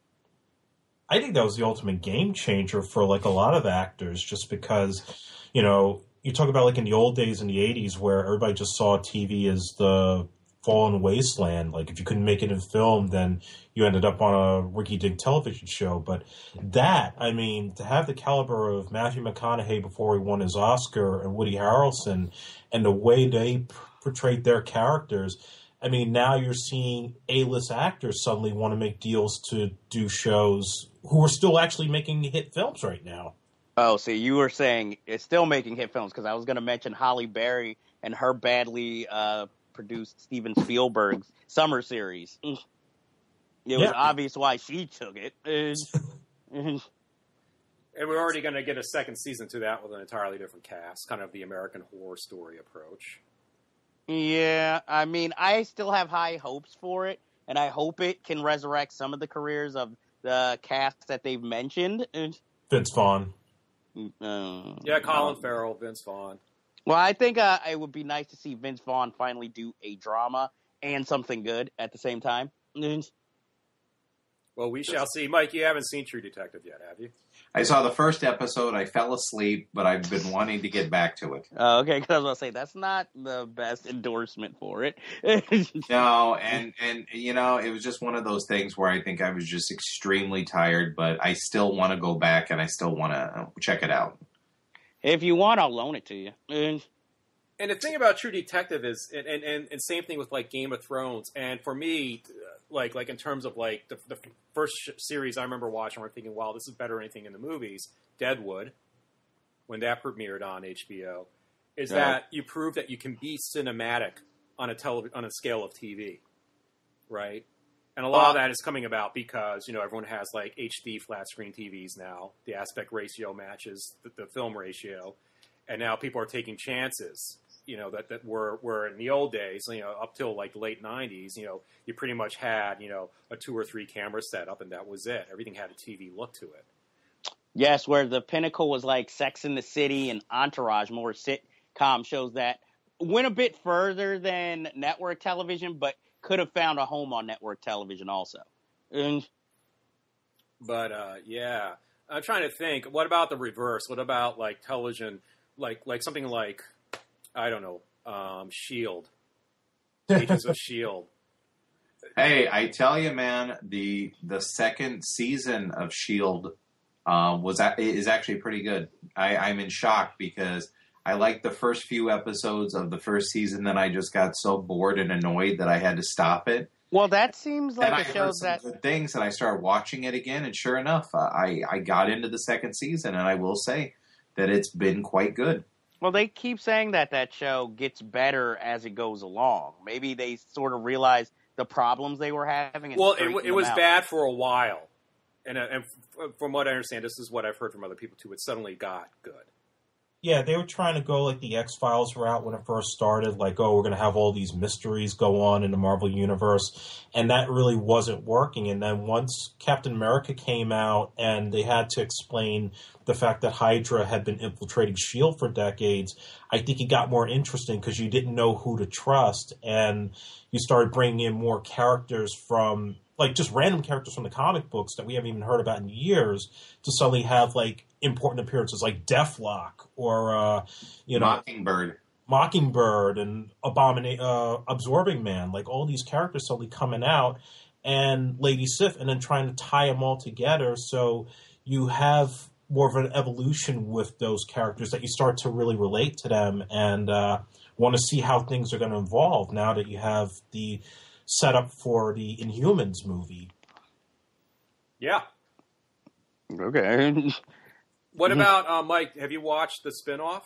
I think that was the ultimate game changer for like a lot of actors, just because, you know, you talk about like in the old days in the eighties where everybody just saw T V as the fallen wasteland. Like if you couldn't make it in film, then you ended up on a rinky-dink television show. But that, I mean, to have the caliber of Matthew McConaughey before he won his Oscar and Woody Harrelson and the way they p- portrayed their characters, I mean, now you're seeing A-list actors suddenly want to make deals to do shows who are still actually making hit films right now. Oh, see, you were saying it's still making hit films, because I was going to mention Halle Berry and her badly uh, produced Steven Spielberg's Summer Series. Mm. It was Yeah. obvious why she took it. And we're already going to get a second season to that with an entirely different cast, kind of the American Horror Story approach. Yeah, I mean, I still have high hopes for it, and I hope it can resurrect some of the careers of the cast that they've mentioned. Vince Vaughn. Uh, Yeah, Colin Farrell, Vince Vaughn. Well, I think uh, it would be nice to see Vince Vaughn finally do a drama and something good at the same time. Well, we shall see. Mike, you haven't seen True Detective yet, have you? I saw the first episode. I fell asleep, but I've been wanting to get back to it. Uh, okay, because I was going to say, that's not the best endorsement for it. No, and, and, you know, it was just one of those things where I think I was just extremely tired, but I still want to go back and I still want to check it out. If you want, I'll loan it to you. And the thing about True Detective is, and, and, and, and same thing with like Game of Thrones. And for me, like like in terms of like the, the first sh- series I remember watching, I'm thinking, wow, this is better than anything in the movies. Deadwood, when that premiered on H B O, is Yeah. that you prove that you can be cinematic on a tele- on a scale of T V, right? And a lot of that is coming about because, you know, everyone has like H D flat screen T Vs now. The aspect ratio matches the, the film ratio. And now people are taking chances, you know, that, that were, were in the old days, you know, up till like the late nineties, you know, you pretty much had, you know, a two or three camera setup and that was it. Everything had a T V look to it. Yes, where the pinnacle was like Sex and the City and Entourage, more sitcom shows that went a bit further than network television, but could have found a home on network television also. And, but uh, yeah, I'm trying to think. What about the reverse? What about like television, like like something like I don't know, um, Shield, Agents of Shield. Hey, I tell you, man, the the second season of Shield uh, was is actually pretty good. I, I'm in shock because I liked the first few episodes of the first season, then I just got so bored and annoyed that I had to stop it. well, that seems like And I a show heard some that. good things, and I started watching it again, and sure enough, uh, I I got into the second season, and I will say that it's been quite good. Well, they keep saying that that show gets better as it goes along. Maybe they sort of realize the problems they were having. And Well, it, straighten it was them out. bad for a while, and uh, and f- from what I understand, this is what I've heard from other people too. It suddenly got good. Yeah, they were trying to go like the X-Files route when it first started, like, oh, we're going to have all these mysteries go on in the Marvel Universe, and that really wasn't working. And then once Captain America came out and they had to explain the fact that Hydra had been infiltrating S H I E L D for decades, I think it got more interesting because you didn't know who to trust, and you started bringing in more characters from, like, just random characters from the comic books that we haven't even heard about in years to suddenly have, like, important appearances like Deathlock or, uh, you know, Mockingbird. Mockingbird and Abomina- uh, Absorbing Man, like all these characters suddenly coming out, and Lady Sif, and then trying to tie them all together so you have more of an evolution with those characters that you start to really relate to them and uh, want to see how things are going to evolve now that you have the setup for the Inhumans movie. Yeah. Okay. What about uh, Mike? Have you watched the spinoff?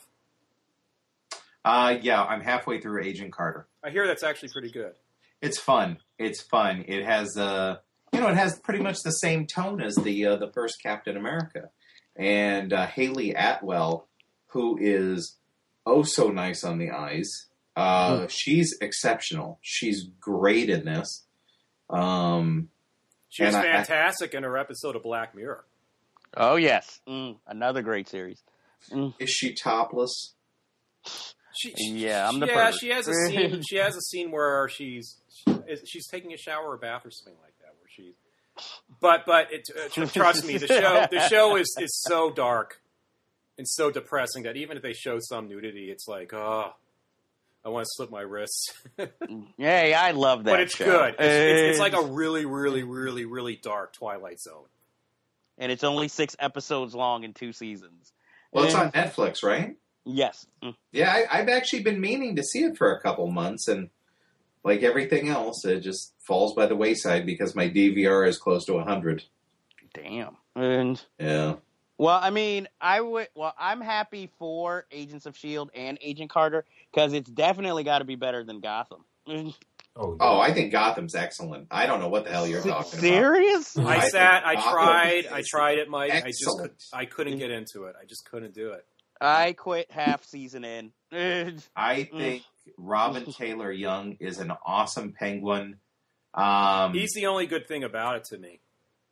Uh, yeah, I'm halfway through Agent Carter. I hear that's actually pretty good. It's fun. It's fun. It has, uh, you know, it has pretty much the same tone as the uh, the first Captain America, and uh, Haley Atwell, who is oh so nice on the eyes. Uh, mm. She's exceptional. She's great in this. Um, she was I, fantastic I, in her episode of Black Mirror. Oh yes, mm, another great series. Mm. Is she topless? She, yeah, I'm the yeah. pervert. She has a scene. She has a scene where she's she's taking a shower or bath or something like that. Where she, but but it, uh, trust me, the show the show is is so dark and so depressing that even if they show some nudity, it's like, oh, I want to slip my wrists. Hey, I love that. But it's show. good. It's, it's, it's like a really, really, really, really dark Twilight Zone. And it's only six episodes long in two seasons. Well, and, it's on Netflix, right? Yes. Mm. Yeah, I, I've actually been meaning to see it for a couple months, and like everything else, it just falls by the wayside because my D V R is close to one hundred. Damn. And yeah. Well, I mean, I would. Well, I'm happy for Agents of S H I E L D and Agent Carter because it's definitely got to be better than Gotham. Oh, oh, I think Gotham's excellent. I don't know what the hell you're talking Serious? about. I, I sat, I tried, I tried it, Mike. Excellent. I just, I couldn't get into it. I just couldn't do it. I quit half season in. I think Robin Taylor Young is an awesome Penguin. Um, He's the only good thing about it to me.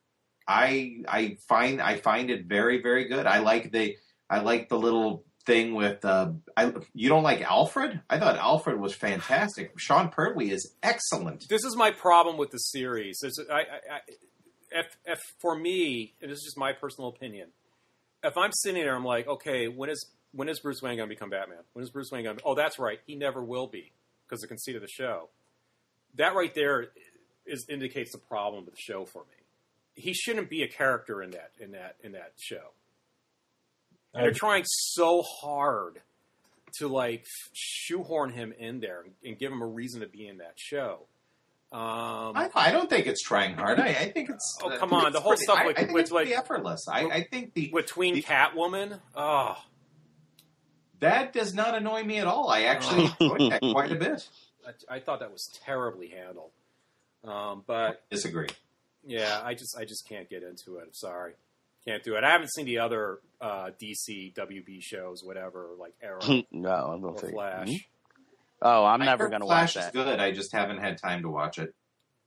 I I find I find it very very good. I like the I like the little thing with uh, I, you don't like Alfred? I thought Alfred was fantastic. Sean Pertwee is excellent. This is my problem with the series. There's, I, I, I, if, if for me, and this is just my personal opinion, if I'm sitting there, I'm like, okay, when is when is Bruce Wayne going to become Batman? When is Bruce Wayne going to? Oh, that's right, he never will be because the conceit of the show. That right there is indicates the problem with the show for me. He shouldn't be a character in that in that in that show. And they're trying so hard to like shoehorn him in there and give him a reason to be in that show. Um, I, I don't think it's trying hard. I, I think it's oh come on, the whole pretty, stuff I, with, I think with it's like pretty effortless. I, I think the between the, Catwoman, oh, that does not annoy me at all. I actually enjoyed that quite a bit. I, I thought that was terribly handled. Um, but I disagree. Yeah, I just I just can't get into it. I'm sorry. Can't do it. I haven't seen the other uh, D C W B shows, whatever, like Arrow no, I don't or think. Flash. Mm-hmm. Oh, I'm I never going to watch Flash that. is good. I just haven't had time to watch it.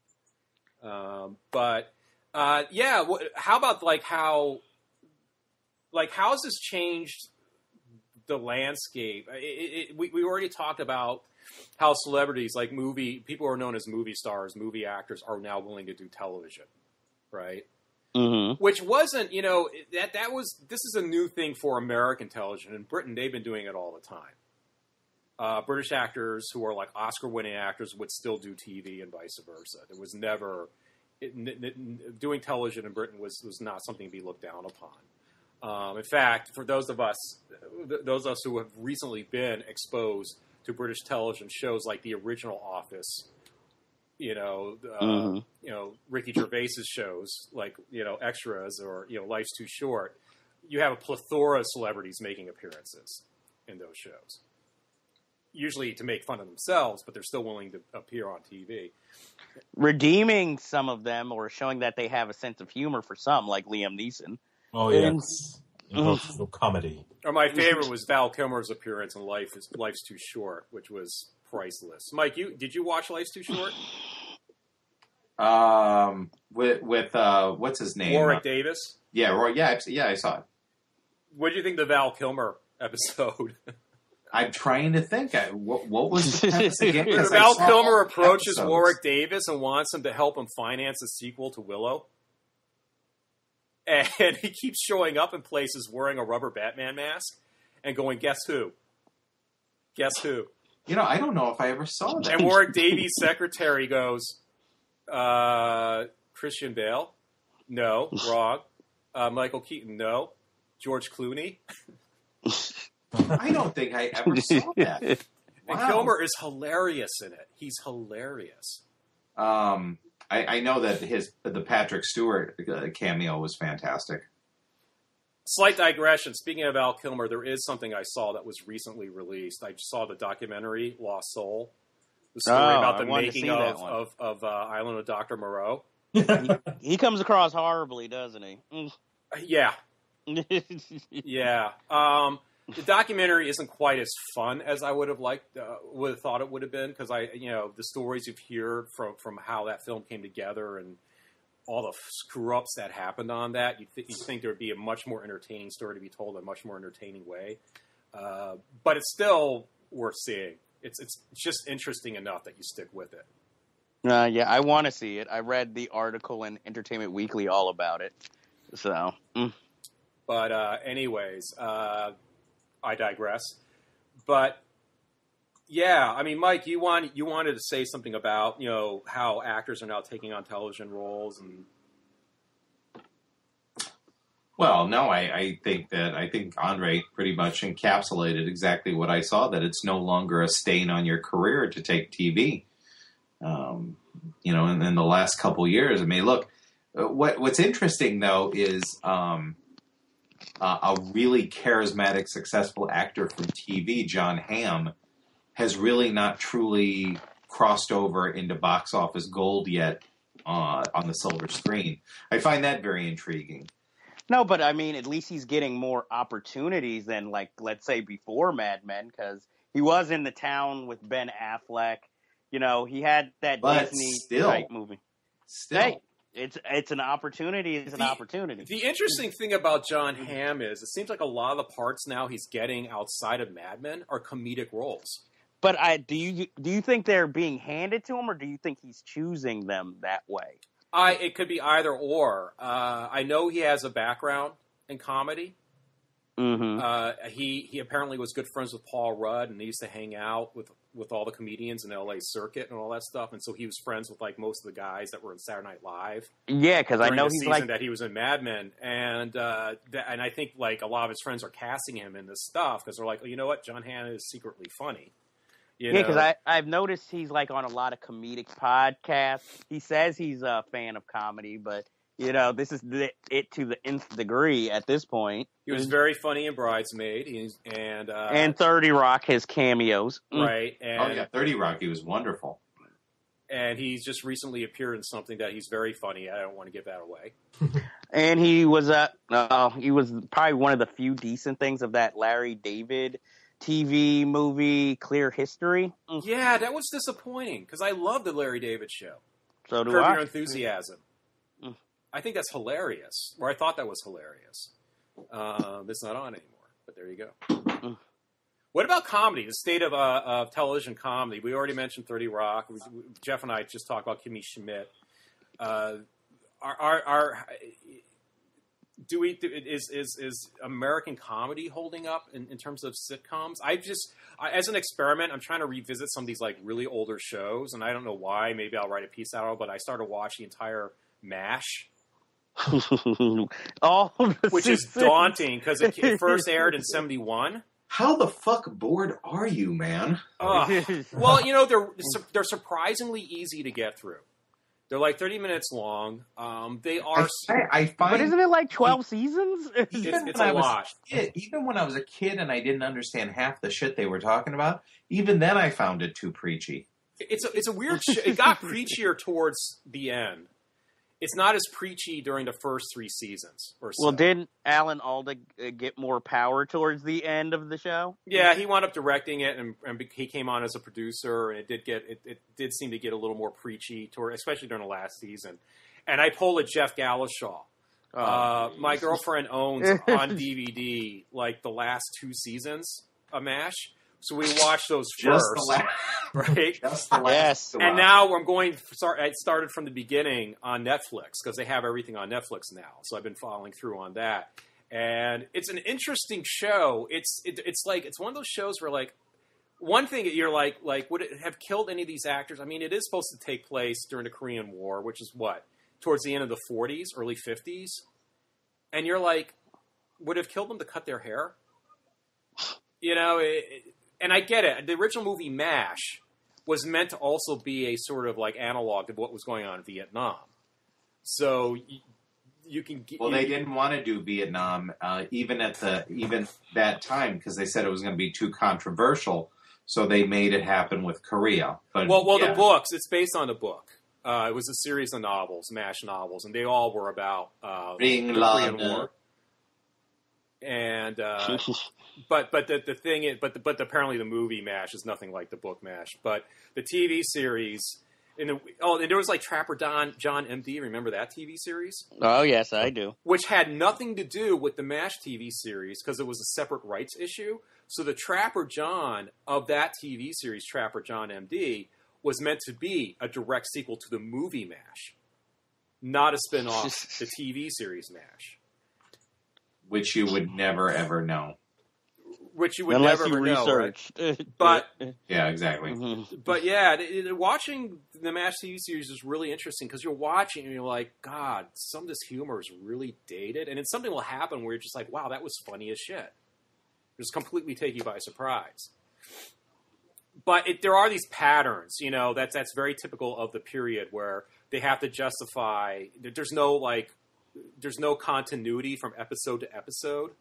Um, but uh, yeah, wh- how about like how, like how has this changed the landscape? It, it, it, we we already talked about how celebrities, like movie people who are known as movie stars, movie actors, are now willing to do television. right? Mm-hmm. Which wasn't, you know, that that was, this is a new thing for American television. In Britain, they've been doing it all the time. Uh, British actors who are like Oscar-winning actors would still do T V and vice versa. There was never, it, n- n- doing television in Britain was, was not something to be looked down upon. Um, in fact, for those of us, th- those of us who have recently been exposed to British television shows like The Original Office, you know, uh, Mm-hmm. you know, Ricky Gervais's shows like, you know, Extras or, you know, Life's Too Short. You have a plethora of celebrities making appearances in those shows. Usually to make fun of themselves, but they're still willing to appear on T V. Redeeming some of them or showing that they have a sense of humor for some, like Liam Neeson. Oh, yeah. And- Emotional comedy. Or my favorite was Val Kilmer's appearance in Life is Life's Too Short, which was priceless. Mike, you did you watch Life's Too Short? Um, with with uh, what's his name? Warwick Uh, Davis. yeah, Roy. Yeah, I- yeah, I saw it. What do you think of the Val Kilmer episode? I'm trying to think. I, what, what was the premise again? 'Cause I Val saw Kilmer all approaches episodes. Warwick Davis and wants him to help him finance a sequel to Willow. And he keeps showing up in places wearing a rubber Batman mask and going, guess who? Guess who? You know, I don't know if I ever saw that. And Warwick Davies' secretary goes, uh, Christian Bale? No. Wrong. Uh, Michael Keaton? No. George Clooney? I don't think I ever saw that. And Wow. Kilmer is hilarious in it. He's hilarious. Um, I, I know that his the Patrick Stewart uh, cameo was fantastic. Slight digression. Speaking of Val Kilmer, there is something I saw that was recently released. I saw the documentary Lost Soul, the story Oh, about I the wanted to making see that of one. of, of uh, Island of Doctor Moreau. He comes across horribly, doesn't he? Uh, Yeah, yeah. Um, the documentary isn't quite as fun as I would have liked, uh, would have thought it would have been, because I, you know, the stories you've heard from from how that film came together and all the screw ups that happened on that, you'd, th- you'd think there would be a much more entertaining story to be told in a much more entertaining way. Uh, but it's still worth seeing. It's it's just interesting enough that you stick with it. Uh, yeah, I want to see it. I read the article in Entertainment Weekly all about it. So, mm. But uh, anyways, uh, I digress. But yeah, I mean, Mike, you want you wanted to say something about, you know, how actors are now taking on television roles, and Well, no, I, I think that I think Andre pretty much encapsulated exactly what I saw. That it's no longer a stain on your career to take T V. Um, you know, in, in the last couple years, I mean, look, what what's interesting though is um, uh, a really charismatic, successful actor from T V, John Hamm, has really not truly crossed over into box office gold yet uh, on the silver screen. I find that very intriguing. No, but I mean, at least he's getting more opportunities than, like, let's say before Mad Men, because he was in the town with Ben Affleck. You know, he had that But Disney still. type movie. Still, Hey, it's it's an opportunity. It's an The- opportunity. the interesting thing about John Hamm is it seems like a lot of the parts now he's getting outside of Mad Men are comedic roles. But I do you do you think they're being handed to him, or do you think he's choosing them that way? I it could be either or. Uh, I know he has a background in comedy. Mm-hmm. Uh, he he apparently was good friends with Paul Rudd, and they used to hang out with, with all the comedians in the L A circuit and all that stuff. And so he was friends with like most of the guys that were in Saturday Night Live. Yeah, because I during know the he's season like that he was in Mad Men, and uh, th- and I think like a lot of his friends are casting him in this stuff because they're like, oh, you know what, John Hamm is secretly funny. You yeah, because know? I I've noticed he's like on a lot of comedic podcasts. He says he's a fan of comedy, but you know this is the, it to the nth degree at this point. He was very funny in Bridesmaid, He's, and uh, And thirty Rock has cameos, Mm. right, and oh yeah, thirty Rock, he was wonderful. and he's just recently appeared in something that he's very funny. I don't want to give that away. And he was uh, uh he was probably one of the few decent things of that Larry David T V movie, Clear History. Mm. Yeah, that was disappointing because I love the Larry David show. So do Curb I. Your Enthusiasm. Mm. I think that's hilarious, or I thought that was hilarious. Um, it's not on anymore, but there you go. Mm. What about comedy? The state of, uh, of television comedy. We already mentioned thirty Rock. We, we, Jeff and I just talked about Kimmy Schmidt. Uh, are are, are do we is is is American comedy holding up in, in terms of sitcoms? I just I, as an experiment, I'm trying to revisit some of these like really older shows, and I don't know why. Maybe I'll write a piece out of it, but I started watching the entire MASH. All which is daunting because it, it first aired in seventy-one. How the fuck bored are you, man? Uh, well, you know, they're they're surprisingly easy to get through. They're like thirty minutes long. Um, they are. I, I find, but isn't it like twelve seasons? Even it's when a I was lot. a kid, even when I was a kid and I didn't understand half the shit they were talking about, even then I found it too preachy. It's a, it's a weird. Sh- it got preachier towards the end. It's not as preachy during the first three seasons or so. Well, didn't Alan Alda get more power towards the end of the show? Yeah, he wound up directing it, and, and he came on as a producer, and it did get it, it did seem to get a little more preachy, toward, especially during the last season. And I pulled a Jeff Galashaw. Oh, uh, my girlfriend owns on D V D like the last two seasons of MASH. So we watched those Just first, the last, right? Just the last Yes. And now I'm going. Start, I started from the beginning on Netflix because they have everything on Netflix now. So I've been following through on that, and it's an interesting show. It's it, it's like it's one of those shows where like one thing you're like like would it have killed any of these actors? I mean, it is supposed to take place during the Korean War, which is what towards the end of the forties, early fifties, and you're like, would it have killed them to cut their hair? You know. It, it, And I get it. The original movie MASH was meant to also be a sort of like analog of what was going on in Vietnam. So you, you can. Well, you, they didn't want to do Vietnam uh, even at the even that time because they said it was going to be too controversial. So they made it happen with Korea. But well, well, yeah. the books. It's based on a book. Uh, it was a series of novels, MASH novels, and they all were about uh, the Korean War. And uh, but but the the thing is, but the, but apparently the movie MASH is nothing like the book MASH. But the T V series, in the, oh, and there was like Trapper Don John M D. Remember that T V series? Oh yes, I do. Which had nothing to do with the MASH T V series because it was a separate rights issue. So the Trapper John of that T V series, Trapper John M D, was meant to be a direct sequel to the movie MASH, not a spin-off the T V series MASH. Which you would never ever know. Which you would Unless never you ever know, researched. right? But yeah, exactly. Mm-hmm. but yeah, it, it, watching the MASH T V series is really interesting because you're watching and you're like, God, some of this humor is really dated, and then something will happen where you're just like, wow, that was funny as shit. Just completely take you by surprise. But it, there are these patterns, you know, that's that's very typical of the period where they have to justify. There's no like. There's no continuity from episode to episode.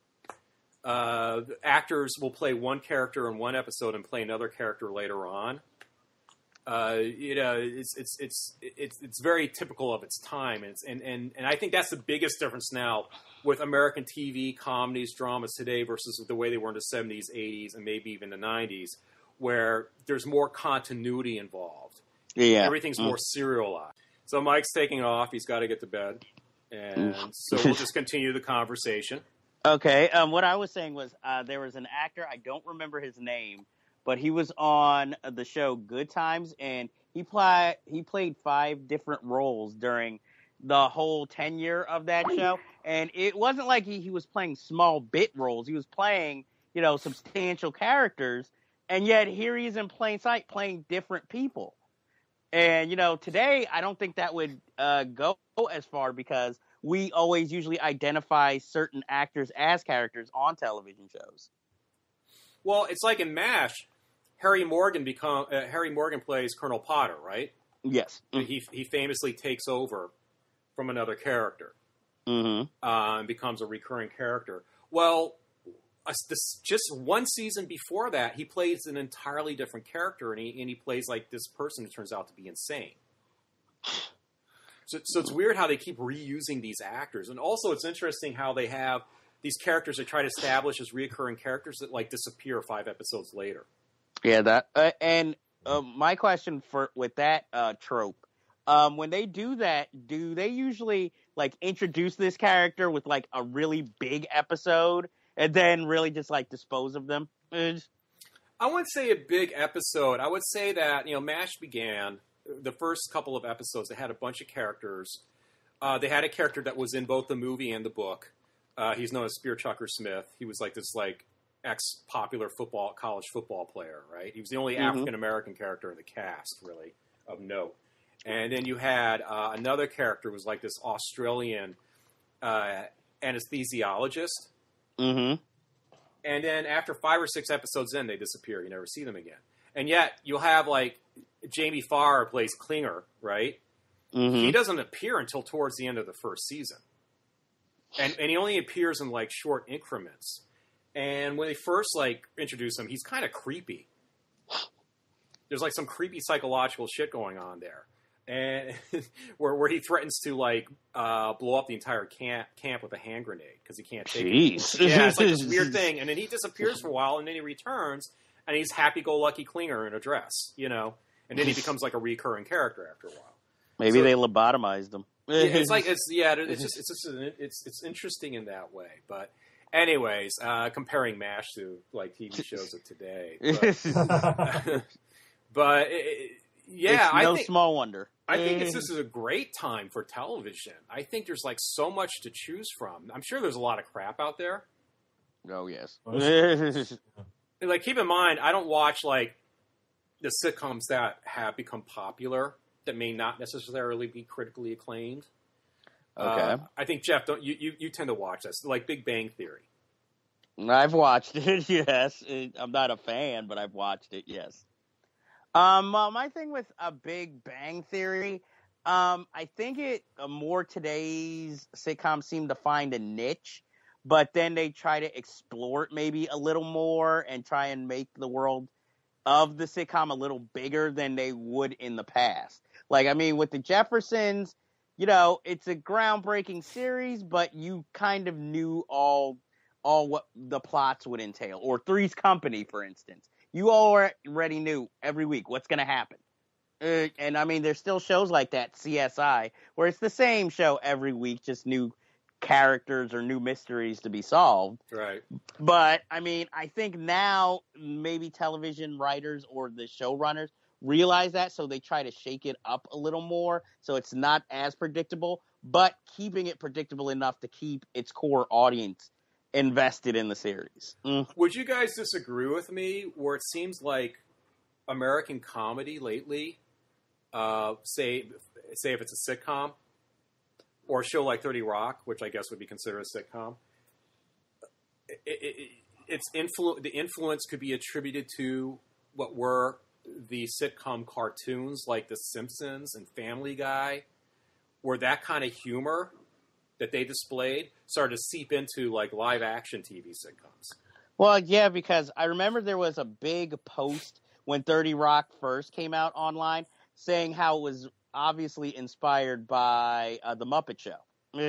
Uh, the actors will play one character in one episode and play another character later on. Uh, you know, it's it's it's it's it's very typical of its time, and it's, and and and I think that's the biggest difference now with American T V comedies, dramas today versus the way they were in the seventies, eighties, and maybe even the nineties, where there's more continuity involved. Yeah, everything's mm. more serialized. So Mike's taking off; he's got to get to bed. And so we'll just continue the conversation. Okay. Um, what I was saying was uh, there was an actor, I don't remember his name, but he was on the show Good Times, and he, play, he played five different roles during the whole tenure of that show. And it wasn't like he, he was playing small bit roles. He was playing, you know, substantial characters. And yet here he is in plain sight playing different people. And, you know, today I don't think that would uh, go as far because we always usually identify certain actors as characters on television shows. Well, it's like in MASH, Harry Morgan become uh, Harry Morgan plays Colonel Potter, right? Yes. Mm-hmm. He he famously takes over from another character mm-hmm. uh, and becomes a recurring character. Well, uh, this, just one season before that, he plays an entirely different character, and he and he plays like this person who turns out to be insane. So, so it's weird how they keep reusing these actors, and also it's interesting how they have these characters they try to establish as reoccurring characters that like disappear five episodes later. Yeah, that uh, and uh, my question for with that uh, trope, um, when they do that, do they usually like introduce this character with like a really big episode and then really just like dispose of them? I wouldn't say a big episode. I would say that, you know, MASH began, the first couple of episodes, they had a bunch of characters. Uh, they had a character that was in both the movie and the book. Uh, he's known as Spear Chucker Smith. He was like this like ex-popular football college football player, right? He was the only mm-hmm. African American character in the cast, really, of note. And then you had uh, another character who was like this Australian uh, anesthesiologist. Mm-hmm. And then after five or six episodes in, they disappear. You never see them again. And yet you'll have like Jamie Farr plays Klinger, right? Mm-hmm. He doesn't appear until towards the end of the first season. And and he only appears in like short increments. And when they first like introduce him, he's kind of creepy. There's like some creepy psychological shit going on there. And where where he threatens to like uh, blow up the entire camp camp with a hand grenade because he can't take Jeez. it. Yeah, it's like this weird thing. And then he disappears for a while, and then he returns, and he's happy-go-lucky Klinger in a dress, you know. And then he becomes like a recurring character after a while. Maybe so, they lobotomized him. Yeah, it's like it's yeah, it's just it's just it's it's interesting in that way. But anyways, uh, comparing MASH to like T V shows of today, but, but it, yeah, it's no I think, small wonder. I think it's, this is a great time for television. I think there's like so much to choose from. I'm sure there's a lot of crap out there. Oh yes. Like keep in mind, I don't watch like the sitcoms that have become popular that may not necessarily be critically acclaimed. Okay. Uh, I think Jeff, don't you, you you tend to watch this like Big Bang Theory. I've watched it. Yes, I'm not a fan, but I've watched it. Yes. Um, uh, my thing with a Big Bang Theory, um, I think it uh, more today's sitcoms seem to find a niche, but then they try to explore it maybe a little more and try and make the world of the sitcom a little bigger than they would in the past. Like, I mean, with the Jeffersons, you know, it's a groundbreaking series, but you kind of knew all all what the plots would entail. Or Three's Company, for instance. You already knew every week what's going to happen. Uh, and, I mean, there's still shows like that, C S I, where it's the same show every week, just new characters or new mysteries to be solved. Right. But, I mean, I think now maybe television writers or the showrunners realize that, so they try to shake it up a little more so it's not as predictable, but keeping it predictable enough to keep its core audience invested in the series. Mm. Would you guys disagree with me where it seems like American comedy lately, uh, say say if it's a sitcom or a show like thirty Rock, which I guess would be considered a sitcom, it, it, it's influ- the influence could be attributed to what were the sitcom cartoons like The Simpsons and Family Guy, where that kind of humor that they displayed started to seep into like live action T V sitcoms. Well, yeah, because I remember there was a big post when thirty Rock first came out online saying how it was obviously inspired by uh, The Muppet Show.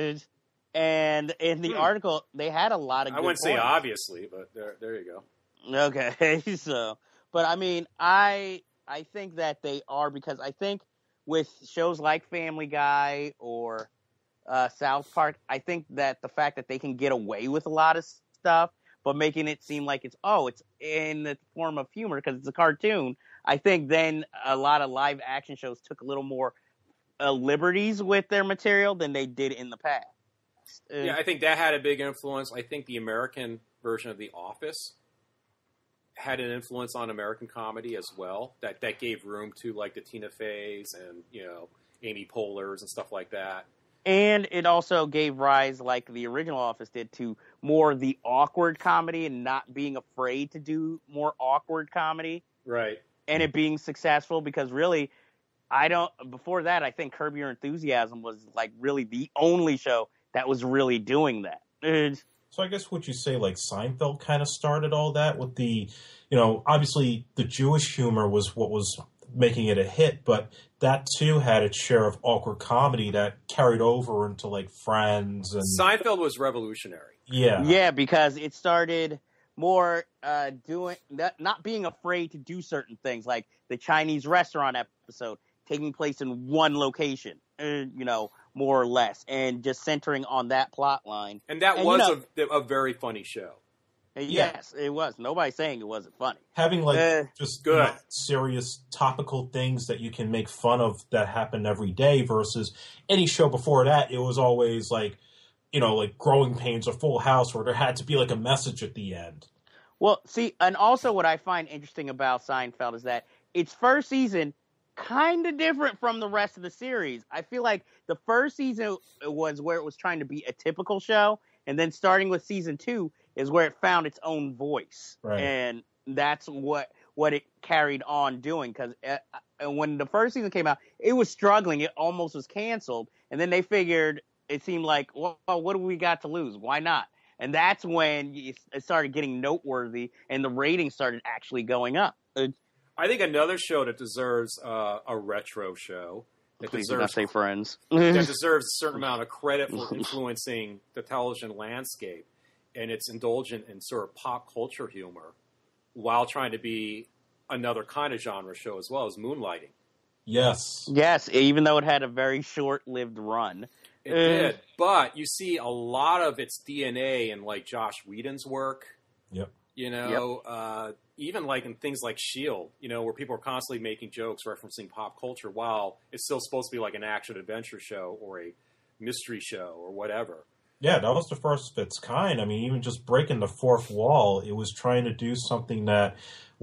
And in the hmm. article, they had a lot of good I wouldn't points. say obviously, but there, there you go. Okay, so, but I mean, I I think that they are, because I think with shows like Family Guy or Uh, South Park, I think that the fact that they can get away with a lot of stuff, but making it seem like it's, oh, it's in the form of humor because it's a cartoon, I think then a lot of live action shows took a little more uh, liberties with their material than they did in the past. Uh, yeah, I think that had a big influence. I think the American version of The Office had an influence on American comedy as well. That that gave room to like the Tina Feys and, you know, Amy Poehler's and stuff like that. And it also gave rise, like the original Office did, to more the awkward comedy and not being afraid to do more awkward comedy. Right. And it being successful, because really, I don't, before that, I think Curb Your Enthusiasm was like really the only show that was really doing that. So I guess what you say, like Seinfeld kind of started all that with the, you know, obviously the Jewish humor was what was making it a hit, but that too had its share of awkward comedy that carried over into like Friends. And Seinfeld was revolutionary. Yeah, yeah, because it started more uh, doing not, not being afraid to do certain things, like the Chinese restaurant episode taking place in one location, uh, you know, more or less, and just centering on that plot line. And that and, was you know, a, a very funny show. Yes, it was. Nobody's saying it wasn't funny. Having like Uh, just good. not serious topical things that you can make fun of that happen every day versus any show before that, it was always like, you know, like Growing Pains or Full House where there had to be like a message at the end. Well, see, and also what I find interesting about Seinfeld is that its first season kind of different from the rest of the series. I feel like the first season was where it was trying to be a typical show, and then starting with season two is where it found its own voice. Right. And that's what what it carried on doing, because uh, when the first season came out, it was struggling. It almost was canceled, and then they figured it seemed like, well, what do we got to lose? Why not? And that's when it started getting noteworthy, and the ratings started actually going up. It, I think another show that deserves uh, a retro show. That please do deserves, not say Friends. that deserves a certain amount of credit for influencing the television landscape, and it's indulgent in sort of pop culture humor while trying to be another kind of genre show as well as Moonlighting. Yes. Yes, even though it had a very short-lived run. It did, but you see a lot of its D N A in like Josh Whedon's work. Yep. You know, yep. uh, even like in things like S H I E L D, you know, where people are constantly making jokes referencing pop culture while it's still supposed to be like an action-adventure show or a mystery show or whatever. Yeah, that was the first of its kind. I mean, even just breaking the fourth wall, it was trying to do something that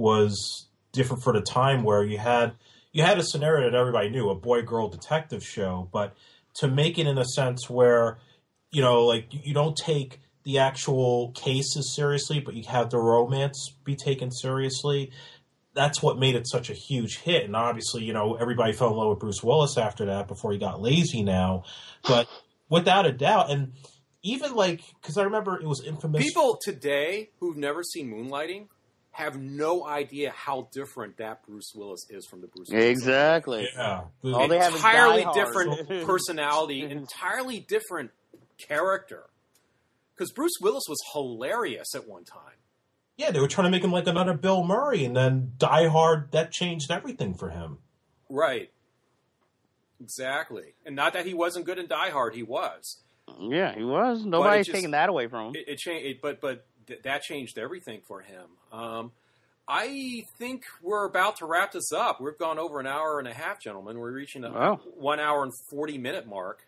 was different for the time where you had you had a scenario that everybody knew, a boy-girl detective show, but to make it in a sense where, you know, like you don't take the actual cases seriously, but you have the romance be taken seriously. That's what made it such a huge hit. And obviously, you know, everybody fell in love with Bruce Willis after that before he got lazy now. But without a doubt, and even like, because I remember it was infamous. People today who've never seen Moonlighting have no idea how different that Bruce Willis is from the Bruce Willis. Exactly. Yeah. All they have is entirely Die Hard. different personality, entirely different character. Because Bruce Willis was hilarious at one time. Yeah, they were trying to make him like another Bill Murray, and then Die Hard, that changed everything for him. Right. Exactly. And not that he wasn't good in Die Hard, he was. Yeah, he was. Nobody's just, taking that away from him. It, it changed, but but th- that changed everything for him. Um, I think we're about to wrap this up. We've gone over an hour and a half, gentlemen. We're reaching a wow. one hour and forty minute mark.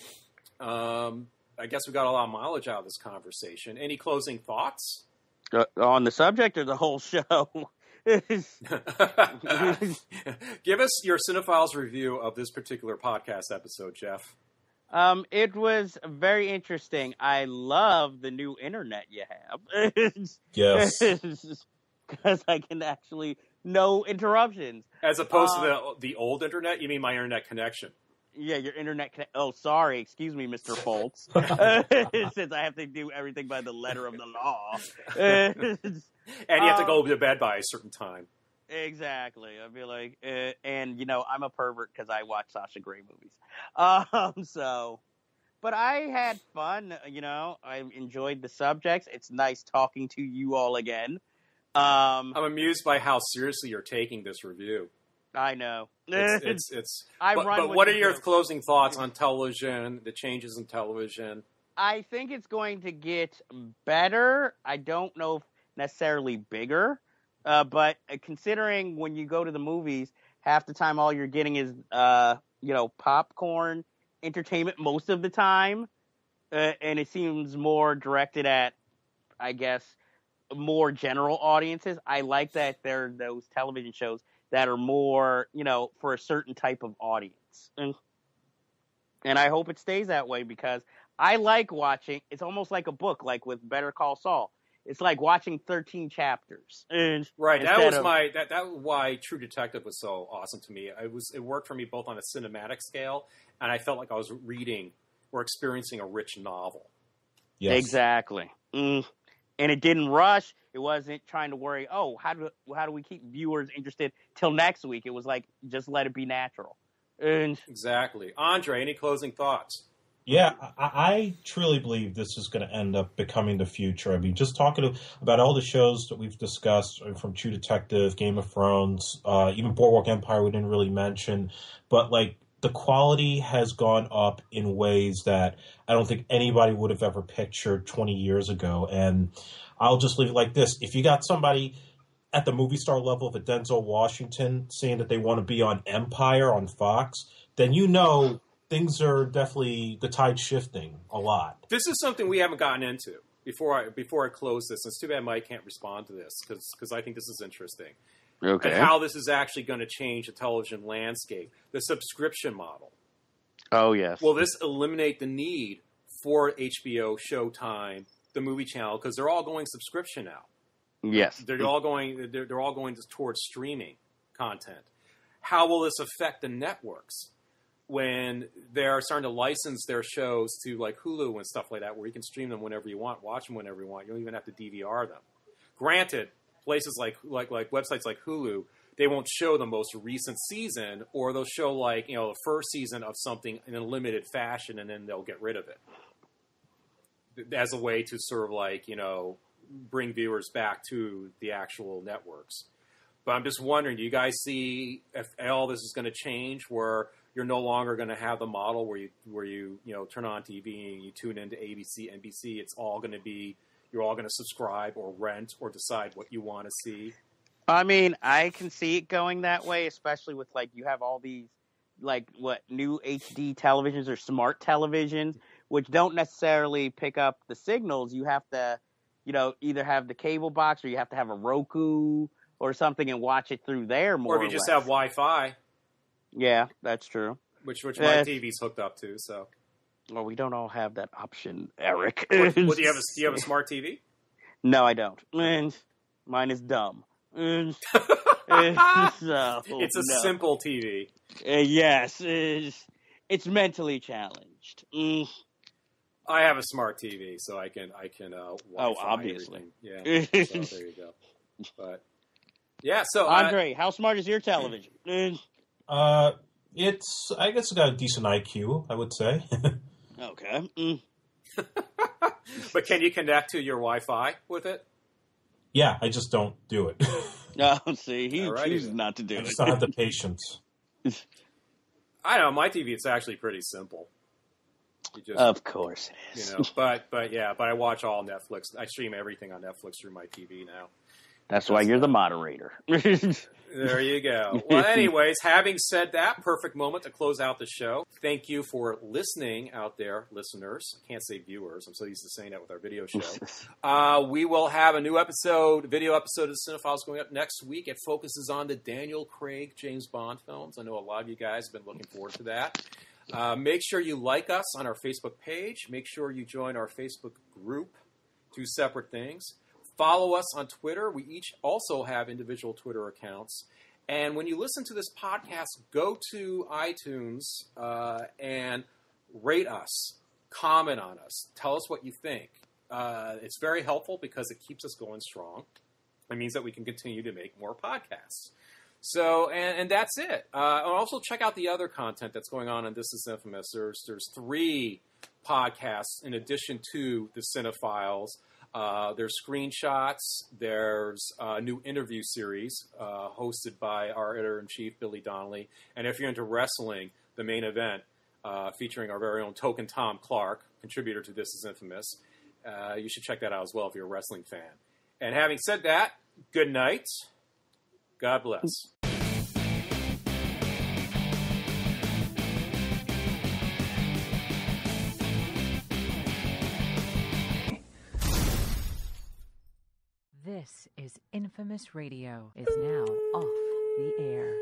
Um, I guess we got a lot of mileage out of this conversation. Any closing thoughts? Uh, on the subject or the whole show? Give us your CineFiles review of this particular podcast episode, Jeff. Um, it was very interesting. I love the new internet you have. Yes. Because I can actually, no interruptions. As opposed um, to the the old internet? You mean my internet connection? Yeah, your internet connection. Oh, sorry. Excuse me, Mister Foltz. Since I have to do everything by the letter of the law. And you have to go um, to bed by a certain time. Exactly. I feel like, uh, and you know, I'm a pervert because I watch Sasha Grey movies. Um, so, but I had fun. You know, I enjoyed the subjects. It's nice talking to you all again. Um, I'm amused by how seriously you're taking this review. I know. It's, it's, it's I but, run but with what are the your joke. closing thoughts on television, the changes in television? I think it's going to get better. I don't know if necessarily bigger. Uh, but considering when you go to the movies, half the time all you're getting is, uh, you know, popcorn entertainment most of the time. Uh, and it seems more directed at, I guess, more general audiences. I like that there are those television shows that are more, you know, for a certain type of audience. And, and I hope it stays that way because I like watching. It's almost like a book, like with Better Call Saul. It's like watching thirteen chapters. And right. That was of, my that that was why True Detective was so awesome to me. It was it worked for me both on a cinematic scale, and I felt like I was reading or experiencing a rich novel. Yes. Exactly. Mm. And it didn't rush. It wasn't trying to worry, oh, how do how do we keep viewers interested till next week? It was like, just let it be natural. And exactly. Andre, any closing thoughts? Yeah, I, I truly believe this is going to end up becoming the future. I mean, just talking about all the shows that we've discussed, from True Detective, Game of Thrones, uh, even Boardwalk Empire we didn't really mention, but like the quality has gone up in ways that I don't think anybody would have ever pictured twenty years ago. And I'll just leave it like this. If you got somebody at the movie star level of a Denzel Washington saying that they want to be on Empire on Fox, then you know things are definitely, the tide shifting a lot. This is something we haven't gotten into before I before I close this. It's too bad Mike can't respond to this because I think this is interesting. Okay. And how this is actually going to change the television landscape. The subscription model. Oh, yes. Will this eliminate the need for H B O, Showtime, the movie channel, because they're all going subscription now. Yes. They're all going they're, they're all going towards streaming content. How will this affect the networks when they're starting to license their shows to like Hulu and stuff like that, where you can stream them whenever you want, watch them whenever you want. You don't even have to D V R them. Granted, places like like like websites like Hulu, they won't show the most recent season, or they'll show like, you know, the first season of something in a limited fashion, and then they'll get rid of it as a way to sort of like, you know, bring viewers back to the actual networks. But I'm just wondering, do you guys see if all this is going to change, where you're no longer going to have the model where you where you you know turn on T V and you tune into A B C, N B C? It's all going to be, you're all going to subscribe or rent or decide what you want to see. I mean, I can see it going that way, especially with like you have all these like what new H D televisions or smart televisions, which don't necessarily pick up the signals. You have to, you know, either have the cable box or you have to have a Roku or something and watch it through there more. Or if you or just less. have Wi-Fi. Yeah, that's true. Which which Uh, my T V's hooked up to. So. Well, we don't all have that option, Eric. What, what, do you have a do you have a smart T V? No, I don't. And mine is dumb. And, so, It's a no. simple T V. Uh, yes, it's, it's mentally challenged. Mm. I have a smart T V, so I can I can uh, Wi-Fi Oh, obviously. everything. Yeah. So there you go. But yeah, so I- Andre, how smart is your television? Mm. Uh, it's, I guess it's got a decent I Q, I would say. Okay. Mm. but can you connect to your Wi-Fi with it? Yeah, I just don't do it. Oh, see, he Alrighty chooses then. not to do I it. just don't have the patience. I don't know. My T V, it's actually pretty simple. You just, Of course it you is. know, but but yeah, but I watch all Netflix. I stream everything on Netflix through my T V now. That's why you're the moderator. There you go. Well, anyways, having said that, perfect moment to close out the show. Thank you for listening out there, listeners. I can't say viewers. I'm so used to saying that with our video show. Uh, we will have a new episode, video episode of CineFiles going up next week. It focuses on the Daniel Craig James Bond films. I know a lot of you guys have been looking forward to that. Uh, make sure you like us on our Facebook page. Make sure you join our Facebook group. Two separate things. Follow us on Twitter. We each also have individual Twitter accounts. And when you listen to this podcast, go to iTunes uh, and rate us, comment on us, tell us what you think. Uh, it's very helpful because it keeps us going strong. It means that we can continue to make more podcasts. So, and, and that's it. Uh, and also check out the other content that's going on in This Is Infamous. There's, there's three podcasts in addition to the CineFiles. Uh, there's screenshots. There's a new interview series uh, hosted by our editor-in-chief, Billy Donnelly. And if you're into wrestling, the main event uh, featuring our very own Token Tom Clark, contributor to This Is Infamous. Uh, you should check that out as well if you're a wrestling fan. And having said that, good night. God bless. This is Infamous Radio is now off the air.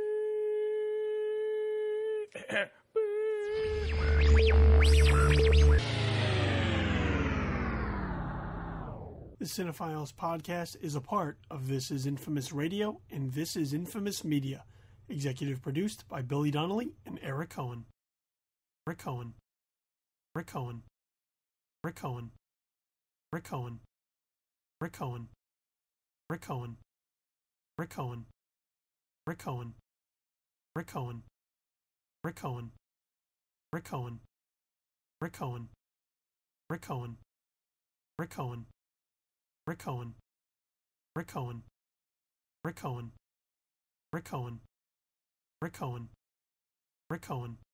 The CineFiles Podcast is a part of This Is Infamous Radio and This Is Infamous Media. Executive produced by Billy Donnelly and Eric Cohen. Eric Cohen. Eric Cohen. Eric Cohen. Eric Cohen. Eric Cohen. Rick Cohen. Rick Cohen. Rick Cohen. Rick Cohen. Rick Cohen. Rick Cohen. Rick Cohen. Rick Cohen. Rick Cohen. Rick Cohen. Rick Cohen. Rick Cohen. Rick Cohen. Rick Cohen. Rick Cohen.